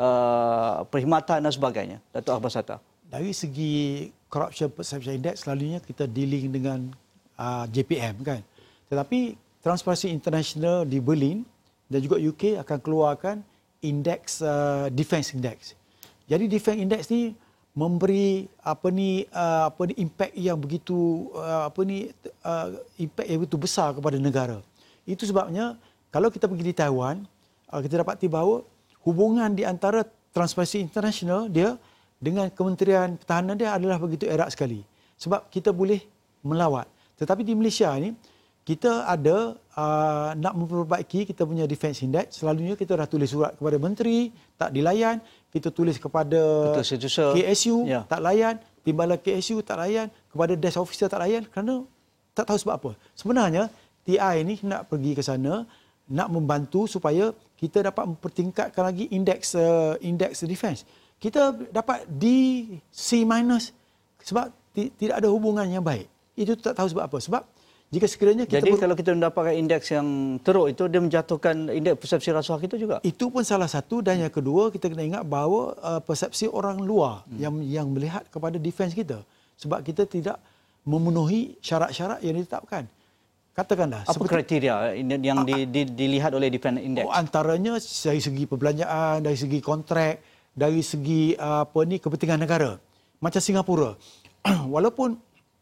uh, perkhidmatan dan sebagainya. Datuk Abbas Hatta. Dari segi Corruption Perception Index selalunya kita dealing dengan uh, J P M kan. Tetapi Transparency International di Berlin dan juga U K akan keluarkan indeks uh, Defence Index. Jadi Defence Index ni memberi apa ni uh, apa ni impact yang begitu uh, apa ni uh, impact yang begitu besar kepada negara. Itu sebabnya kalau kita pergi di Taiwan, uh, kita dapati bahawa hubungan di antara Transparency International dia dengan Kementerian Pertahanan dia adalah begitu erat sekali. Sebab kita boleh melawat. Tetapi di Malaysia ni kita ada uh, nak memperbaiki kita punya defense index. Selalunya kita dah tulis surat kepada menteri, tak dilayan. Kita tulis kepada K S U, ya. tak layan. Timbalan K S U tak layan. Kepada desk officer tak layan kerana tak tahu sebab apa. Sebenarnya T I ni nak pergi ke sana, nak membantu supaya kita dapat mempertingkatkan lagi indeks uh, indeks defense. Kita dapat D C minus sebab t- tidak ada hubungan yang baik. Itu tak tahu sebab apa. Sebab jika sekiranya kita Jadi ber- kalau kita mendapatkan indeks yang teruk itu, dia menjatuhkan indeks persepsi rasuah kita juga. Itu pun salah satu, dan yang kedua kita kena ingat bahawa uh, persepsi orang luar hmm. yang yang melihat kepada defense kita. Sebab kita tidak memenuhi syarat-syarat yang ditetapkan. Katakanlah apa seperti, kriteria yang di, di, dilihat oleh defense index? Oh, antaranya dari segi perbelanjaan, dari segi kontrak, dari segi uh, apa ni kepentingan negara. Macam Singapura. Walaupun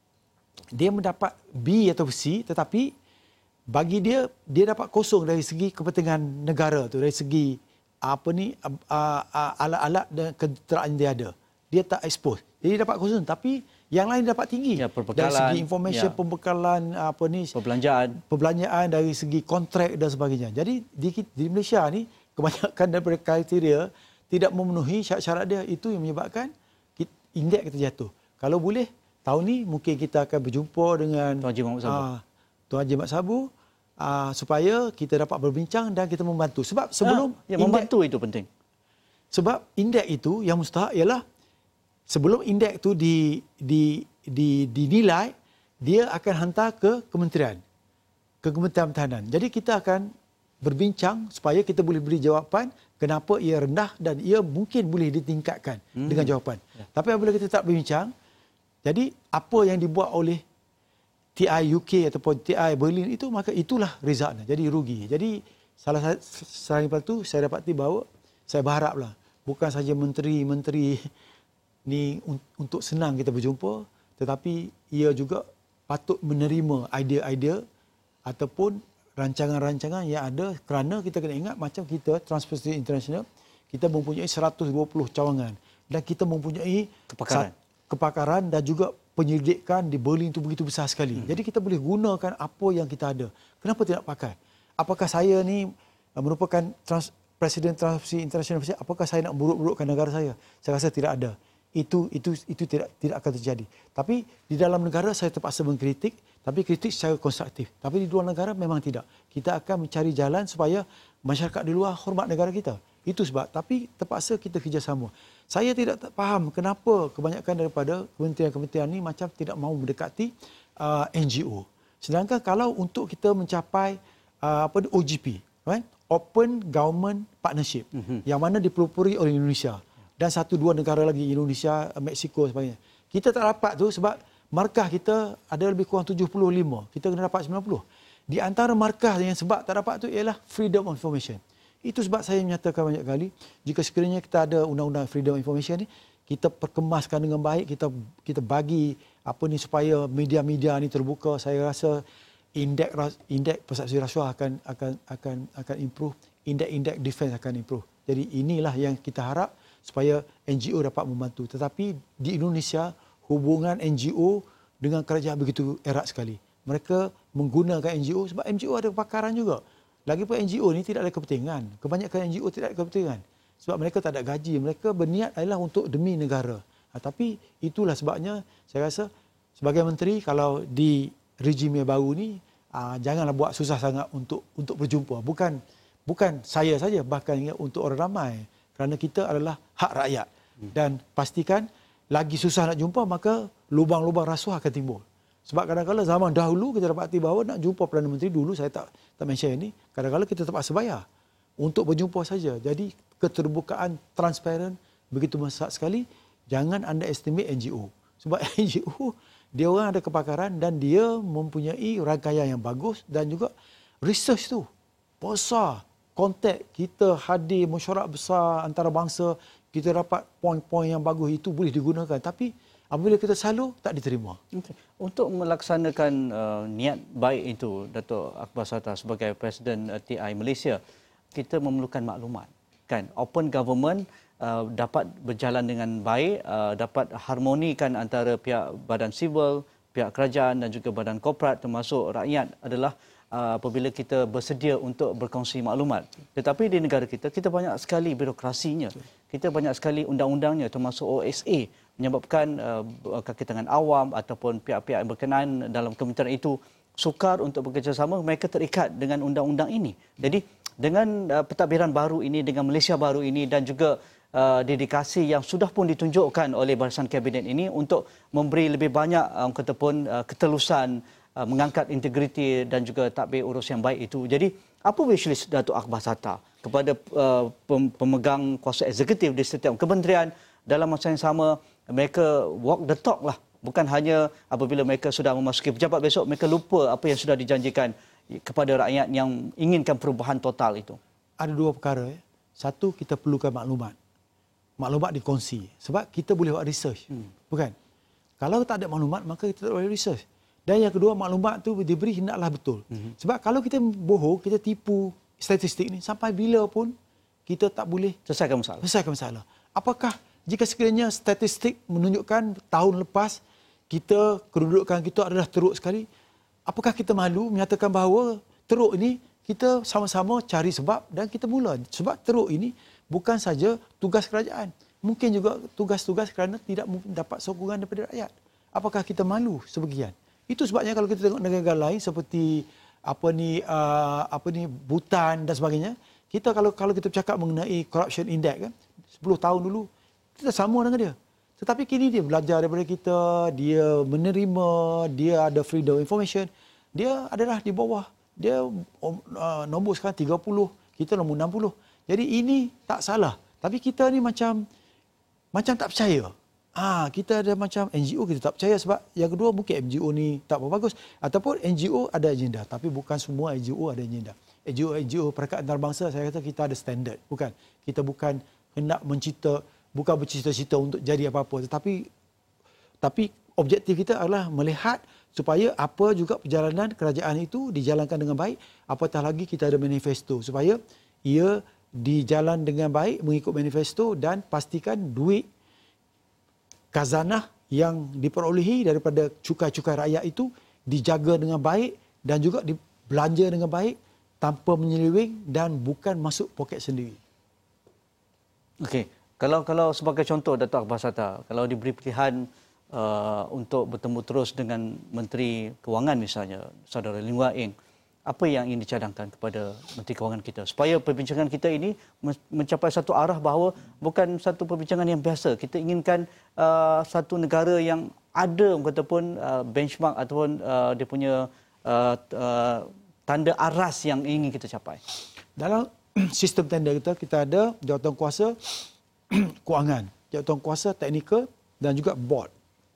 dia mendapat B atau C, tetapi bagi dia dia dapat kosong dari segi kepentingan negara tu, dari segi apa ni uh, uh, alat-alat dan ketenteraan dia ada. Dia tak expose. Jadi dapat kosong, tapi yang lain dapat tinggi. Ya, dari segi information, ya. pembekalan apa ni perbelanjaan, perbelanjaan dari segi kontrak dan sebagainya. Jadi di, di Malaysia ni kebanyakan daripada kriteria tidak memenuhi syarat-syarat dia, itu yang menyebabkan indeks kita jatuh. Kalau boleh tahun ni mungkin kita akan berjumpa dengan Tuan Haji Mahmud Sabu, uh, Tuan Haji Mahmud Sabu uh, supaya kita dapat berbincang dan kita membantu. Sebab sebelum ah, yang membantu indeks, itu penting. Sebab indeks itu yang mustahak ialah sebelum indeks itu di, di, di, dinilai, dia akan hantar ke kementerian, ke Kementerian Pertahanan. Jadi kita akan berbincang supaya kita boleh beri jawapan kenapa ia rendah dan ia mungkin boleh ditingkatkan hmm. dengan jawapan. Ya. Tapi apabila kita tak berbincang, jadi apa yang dibuat oleh T I U K ataupun T I Berlin itu, maka itulah resultnya. Jadi rugi. Jadi salah satu itu saya dapati bahawa saya berharaplah bukan saja menteri-menteri ni untuk senang kita berjumpa, tetapi ia juga patut menerima idea-idea ataupun rancangan-rancangan yang ada, kerana kita kena ingat macam kita Trans-Pacific International, kita mempunyai seratus dua puluh cawangan dan kita mempunyai kepakaran, kepakaran dan juga penyelidikan di Berlin itu begitu besar sekali. Hmm. Jadi kita boleh gunakan apa yang kita ada. Kenapa tidak pakai? Apakah saya ni merupakan trans, Presiden Trans-Pacific International, apakah saya nak buruk-burukkan negara saya? Saya rasa tidak ada. Itu itu itu tidak tidak akan terjadi. Tapi di dalam negara saya terpaksa mengkritik, tapi kritik secara konstruktif. Tapi di luar negara memang tidak. Kita akan mencari jalan supaya masyarakat di luar hormat negara kita. Itu sebab. Tapi terpaksa kita kerjasama. Saya tidak faham kenapa kebanyakan daripada kementerian-kementerian ini macam tidak mahu mendekati uh, N G O. Sedangkan kalau untuk kita mencapai uh, apa O G P, right? Open Government Partnership, mm-hmm. yang mana dipelopori oleh Indonesia dan satu dua negara lagi, Indonesia, Mexico sebagainya. Kita tak dapat tu sebab markah kita ada lebih kurang tujuh puluh lima. Kita kena dapat sembilan puluh. Di antara markah yang sebab tak dapat tu ialah freedom of information. Itu sebab saya menyatakan banyak kali, jika sekiranya kita ada undang-undang freedom of information ni, kita perkemaskan dengan baik, kita kita bagi apa ni supaya media-media ni terbuka, saya rasa indeks indeks persepsi rasuah akan akan akan akan improve, indeks-indeks defense akan improve. Jadi inilah yang kita harap supaya N G O dapat membantu. Tetapi di Indonesia, hubungan N G O dengan kerajaan begitu erat sekali. Mereka menggunakan N G O sebab N G O ada kepakaran juga. Lagipun N G O ni tidak ada kepentingan. Kebanyakan N G O tidak ada kepentingan. Sebab mereka tak ada gaji. Mereka berniat adalah untuk demi negara. Ha, tapi itulah sebabnya saya rasa sebagai menteri, kalau di rejim yang baru ni, ha, janganlah buat susah sangat untuk untuk berjumpa. Bukan bukan saya saja, bahkan untuk orang ramai. Kerana kita adalah hak rakyat. Dan pastikan lagi susah nak jumpa, maka lubang-lubang rasuah akan timbul. Sebab kadang-kadang zaman dahulu kita dapati bahawa nak jumpa Perdana Menteri, dulu saya tak tak mention ini, kadang-kadang kita terpaksa bayar untuk berjumpa saja. Jadi keterbukaan, transparan begitu besar sekali. Jangan underestimate N G O. Sebab N G O dia orang ada kepakaran dan dia mempunyai rangkaian yang bagus dan juga research tu besar. Kontak kita hadir mesyuarat besar antarabangsa, kita dapat poin-poin yang bagus, itu boleh digunakan. Tapi apabila kita salur, tak diterima. Okay. Untuk melaksanakan uh, niat baik itu, Dato' Akbar Sata sebagai Presiden uh, T I Malaysia, kita memerlukan maklumat. Kan? Open government uh, dapat berjalan dengan baik, uh, dapat harmonikan antara pihak badan sivil, pihak kerajaan dan juga badan korporat termasuk rakyat adalah uh, apabila kita bersedia untuk berkongsi maklumat. Tetapi di negara kita, kita banyak sekali birokrasinya. Kita banyak sekali undang-undangnya termasuk O S A menyebabkan uh, kaki tangan awam ataupun pihak-pihak yang berkenaan dalam kementerian itu sukar untuk bekerjasama, mereka terikat dengan undang-undang ini. Jadi dengan uh, pentadbiran baru ini, dengan Malaysia baru ini dan juga Uh, dedikasi yang sudah pun ditunjukkan oleh barisan kabinet ini untuk memberi lebih banyak um, kata pun uh, ketelusan uh, mengangkat integriti dan juga tadbir urus yang baik itu. Jadi apa wishlist Datuk Akbar Sata kepada uh, pemegang kuasa eksekutif di setiap kementerian dalam masa yang sama mereka walk the talk lah, bukan hanya apabila mereka sudah memasuki pejabat besok mereka lupa apa yang sudah dijanjikan kepada rakyat yang inginkan perubahan total itu. Ada dua perkara. Ya. Satu, kita perlukan maklumat. Maklumat dikongsi. Sebab kita boleh buat research. Hmm. Bukan? Kalau tak ada maklumat, maka kita tak boleh research. Dan yang kedua, maklumat tu diberi hendaklah betul. Hmm. Sebab kalau kita bohong, kita tipu statistik ni, sampai bila pun kita tak boleh selesaikan masalah. Selesaikan masalah. Apakah jika sekiranya statistik menunjukkan tahun lepas kita, kedudukan kita adalah teruk sekali, apakah kita malu menyatakan bahawa teruk ini kita sama-sama cari sebab dan kita mula. Sebab teruk ini bukan saja tugas kerajaan. Mungkin juga tugas-tugas kerana tidak dapat sokongan daripada rakyat. Apakah kita malu sebagian? Itu sebabnya kalau kita tengok negara lain seperti apa ni uh, apa ni Bhutan dan sebagainya, kita kalau kalau kita bercakap mengenai corruption index kan sepuluh tahun dulu kita sama dengan dia. Tetapi kini dia belajar daripada kita, dia menerima, dia ada freedom of information, dia adalah di bawah. Dia uh, nombor sekarang tiga puluh, kita nombor enam puluh. Jadi ini tak salah. Tapi kita ni macam macam tak percaya. Ah, kita ada macam N G O kita tak percaya sebab yang kedua mungkin N G O ni tak bagus ataupun N G O ada agenda tapi bukan semua N G O ada agenda. N G O N G O perangkat antarabangsa saya kata kita ada standard. Bukan. Kita bukan hendak mencita, bukan bercita-cita untuk jadi apa-apa tetapi tapi objektif kita adalah melihat supaya apa juga perjalanan kerajaan itu dijalankan dengan baik, apatah lagi kita ada manifesto supaya ia dijalan dengan baik mengikut manifesto dan pastikan duit khazanah yang diperolehi daripada cukai-cukai rakyat itu dijaga dengan baik dan juga dibelanja dengan baik tanpa menyeleweng dan bukan masuk poket sendiri. Okey, kalau kalau sebagai contoh Datuk Akbar Sata, kalau diberi pilihan uh, untuk bertemu terus dengan Menteri Kewangan misalnya, Saudara Lim Wah Eng, apa yang ingin dicadangkan kepada Menteri Kewangan kita supaya perbincangan kita ini mencapai satu arah bahawa bukan satu perbincangan yang biasa. Kita inginkan uh, satu negara yang ada ataupun uh, benchmark ataupun uh, dia punya uh, uh, tanda aras yang ingin kita capai. Dalam sistem tender kita, kita ada jawatan kuasa kewangan, jawatan kuasa teknikal dan juga board.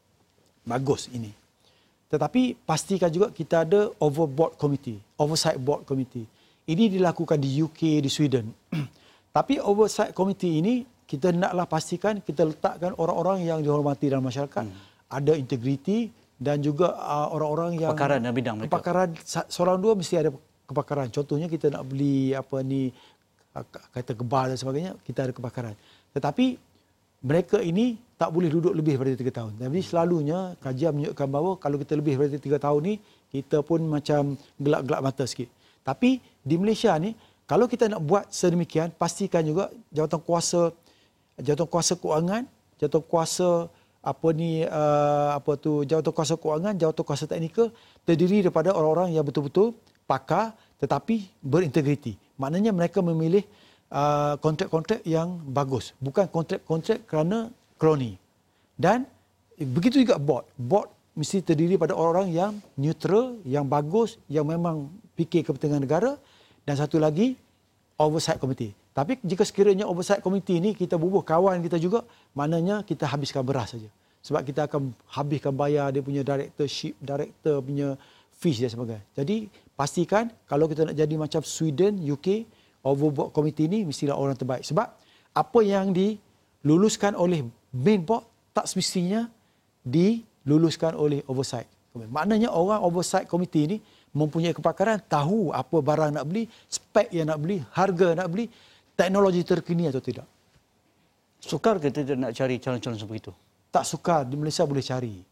Bagus ini. Tetapi pastikan juga kita ada overboard committee, oversight board committee. Ini dilakukan di U K, di Sweden. Tapi oversight committee ini kita naklah pastikan kita letakkan orang-orang yang dihormati dalam masyarakat, hmm. ada integriti dan juga uh, orang-orang yang kepakaran dalam bidang mereka. Kepakaran seorang dua mesti ada kepakaran. Contohnya kita nak beli apa ni kata kebal dan sebagainya, kita ada kepakaran. Tetapi mereka ini tak boleh duduk lebih daripada tiga tahun. Jadi selalunya kajian menunjukkan bahawa kalau kita lebih daripada tiga tahun ni, kita pun macam gelap-gelap mata sikit. Tapi di Malaysia ni, kalau kita nak buat sedemikian, pastikan juga jawatan kuasa jawatan kuasa kewangan, jawatan kuasa apa ni uh, apa tu jawatan kuasa kewangan, jawatan kuasa teknikal terdiri daripada orang-orang yang betul-betul pakar tetapi berintegriti. Maknanya mereka memilih uh, kontrak-kontrak yang bagus, bukan kontrak-kontrak kerana kroni. Dan begitu juga board. Board mesti terdiri pada orang-orang yang neutral, yang bagus, yang memang fikir kepentingan negara dan satu lagi oversight committee. Tapi jika sekiranya oversight committee ini kita bubuh kawan kita juga, maknanya kita habiskan beras saja. Sebab kita akan habiskan bayar dia punya directorship, director punya fees dan sebagainya. Jadi pastikan kalau kita nak jadi macam Sweden, U K, overboard committee ini mestilah orang terbaik. Sebab apa yang diluluskan oleh main board tak semestinya diluluskan oleh oversight. Maknanya orang oversight committee ini mempunyai kepakaran, tahu apa barang nak beli, spek yang nak beli, harga nak beli, teknologi terkini atau tidak. Sukar kita nak cari calon-calon seperti itu? Tak sukar, di Malaysia boleh cari.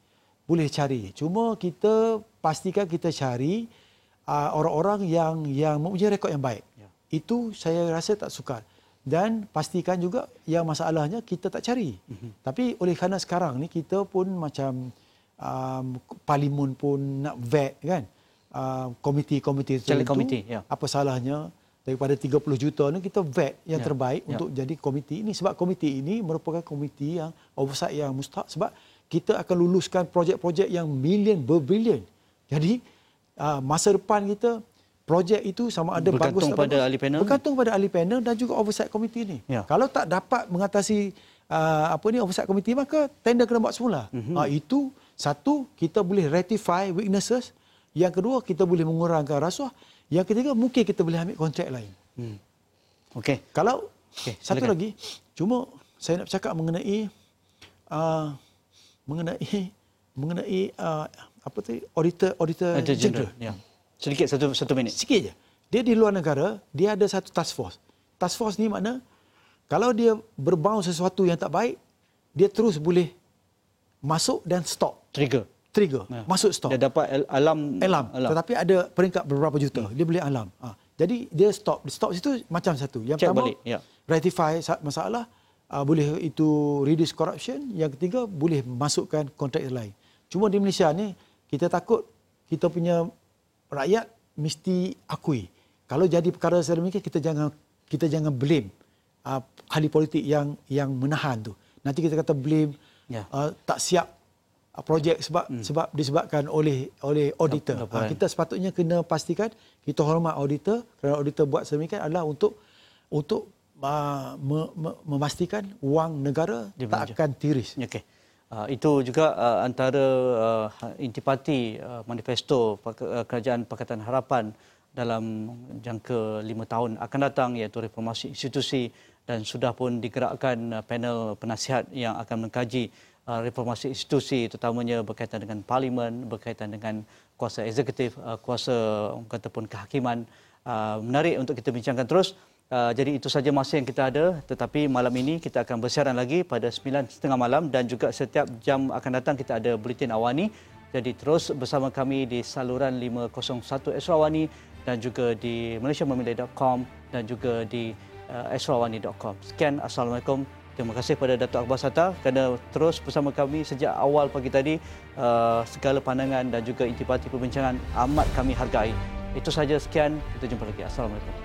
boleh cari. Cuma kita pastikan kita cari uh, orang-orang yang yang mempunyai rekod yang baik. Ya. Itu saya rasa tak sukar. Dan pastikan juga yang masalahnya kita tak cari. Mm-hmm. Tapi oleh kerana sekarang ni kita pun macam um, parlimen pun nak vet kan. Uh, komiti-komiti tertentu. Komiti, ya. Apa salahnya daripada tiga puluh juta ni kita vet yang ya. terbaik ya. untuk jadi komiti ini. Sebab komiti ini merupakan komiti yang oversight yang mustahak. Sebab kita akan luluskan projek-projek yang million berbilion. Jadi uh, masa depan kita projek itu sama ada bergantung bagus atau pada bagus, ahli panel bergantung pada ahli panel dan juga oversight komiti ini. Ya. Kalau tak dapat mengatasi uh, apa ni oversight komiti, maka tender kena buat semula. Mm-hmm. Uh, itu satu, kita boleh rectify weaknesses. Yang kedua, kita boleh mengurangkan rasuah. Yang ketiga, mungkin kita boleh ambil kontrak lain. Hmm. Okey. Kalau okay, satu lagi, cuma saya nak bercakap mengenai uh, mengenai mengenai uh, apa tu auditor auditor general. Ya. Sedikit satu satu minit. Sikit je. Dia di luar negara, dia ada satu task force. Task force ni makna kalau dia berbau sesuatu yang tak baik, dia terus boleh masuk dan stop. Trigger. Trigger. Ya. Masuk stop. Dia dapat alam. Alam. alam. Tetapi ada peringkat beberapa juta. Hmm. Dia boleh alam. Ha. Jadi dia stop. Stop situ macam satu. Yang Check pertama, balik. Ya. rectify masalah. Uh, boleh itu reduce corruption. Yang ketiga, boleh masukkan kontrak lain. Cuma di Malaysia ni, kita takut kita punya rakyat mesti akui. Kalau jadi perkara sedemikian, kita jangan kita jangan blame uh, ahli politik yang yang menahan tu. Nanti kita kata blame ya. uh, tak siap uh, projek sebab hmm. sebab disebabkan oleh oleh auditor. Uh, kita sepatutnya kena pastikan kita hormat auditor, kerana auditor buat sedemikian adalah untuk untuk uh, me, me, memastikan wang negara tak akan tiris. Okey. Uh, itu juga uh, antara uh, intipati uh, manifesto uh, Kerajaan Pakatan Harapan dalam jangka lima tahun akan datang, iaitu reformasi institusi, dan sudah pun digerakkan uh, panel penasihat yang akan mengkaji uh, reformasi institusi, terutamanya berkaitan dengan parlimen, berkaitan dengan kuasa eksekutif, uh, kuasa kata pun kehakiman. Uh, menarik untuk kita bincangkan terus. Uh, jadi itu saja masa yang kita ada, tetapi malam ini kita akan bersiaran lagi pada sembilan tiga puluh malam dan juga setiap jam akan datang kita ada buletin Awani. Jadi terus bersama kami di saluran lima kosong satu Astro Awani dan juga di malaysia memilih dot com dan juga di uh, astro awani dot com. Sekian, Assalamualaikum. Terima kasih kepada Datuk Akbar Sattar kerana terus bersama kami sejak awal pagi tadi. Uh, segala pandangan dan juga intipati perbincangan amat kami hargai. Itu saja, sekian. Kita jumpa lagi. Assalamualaikum.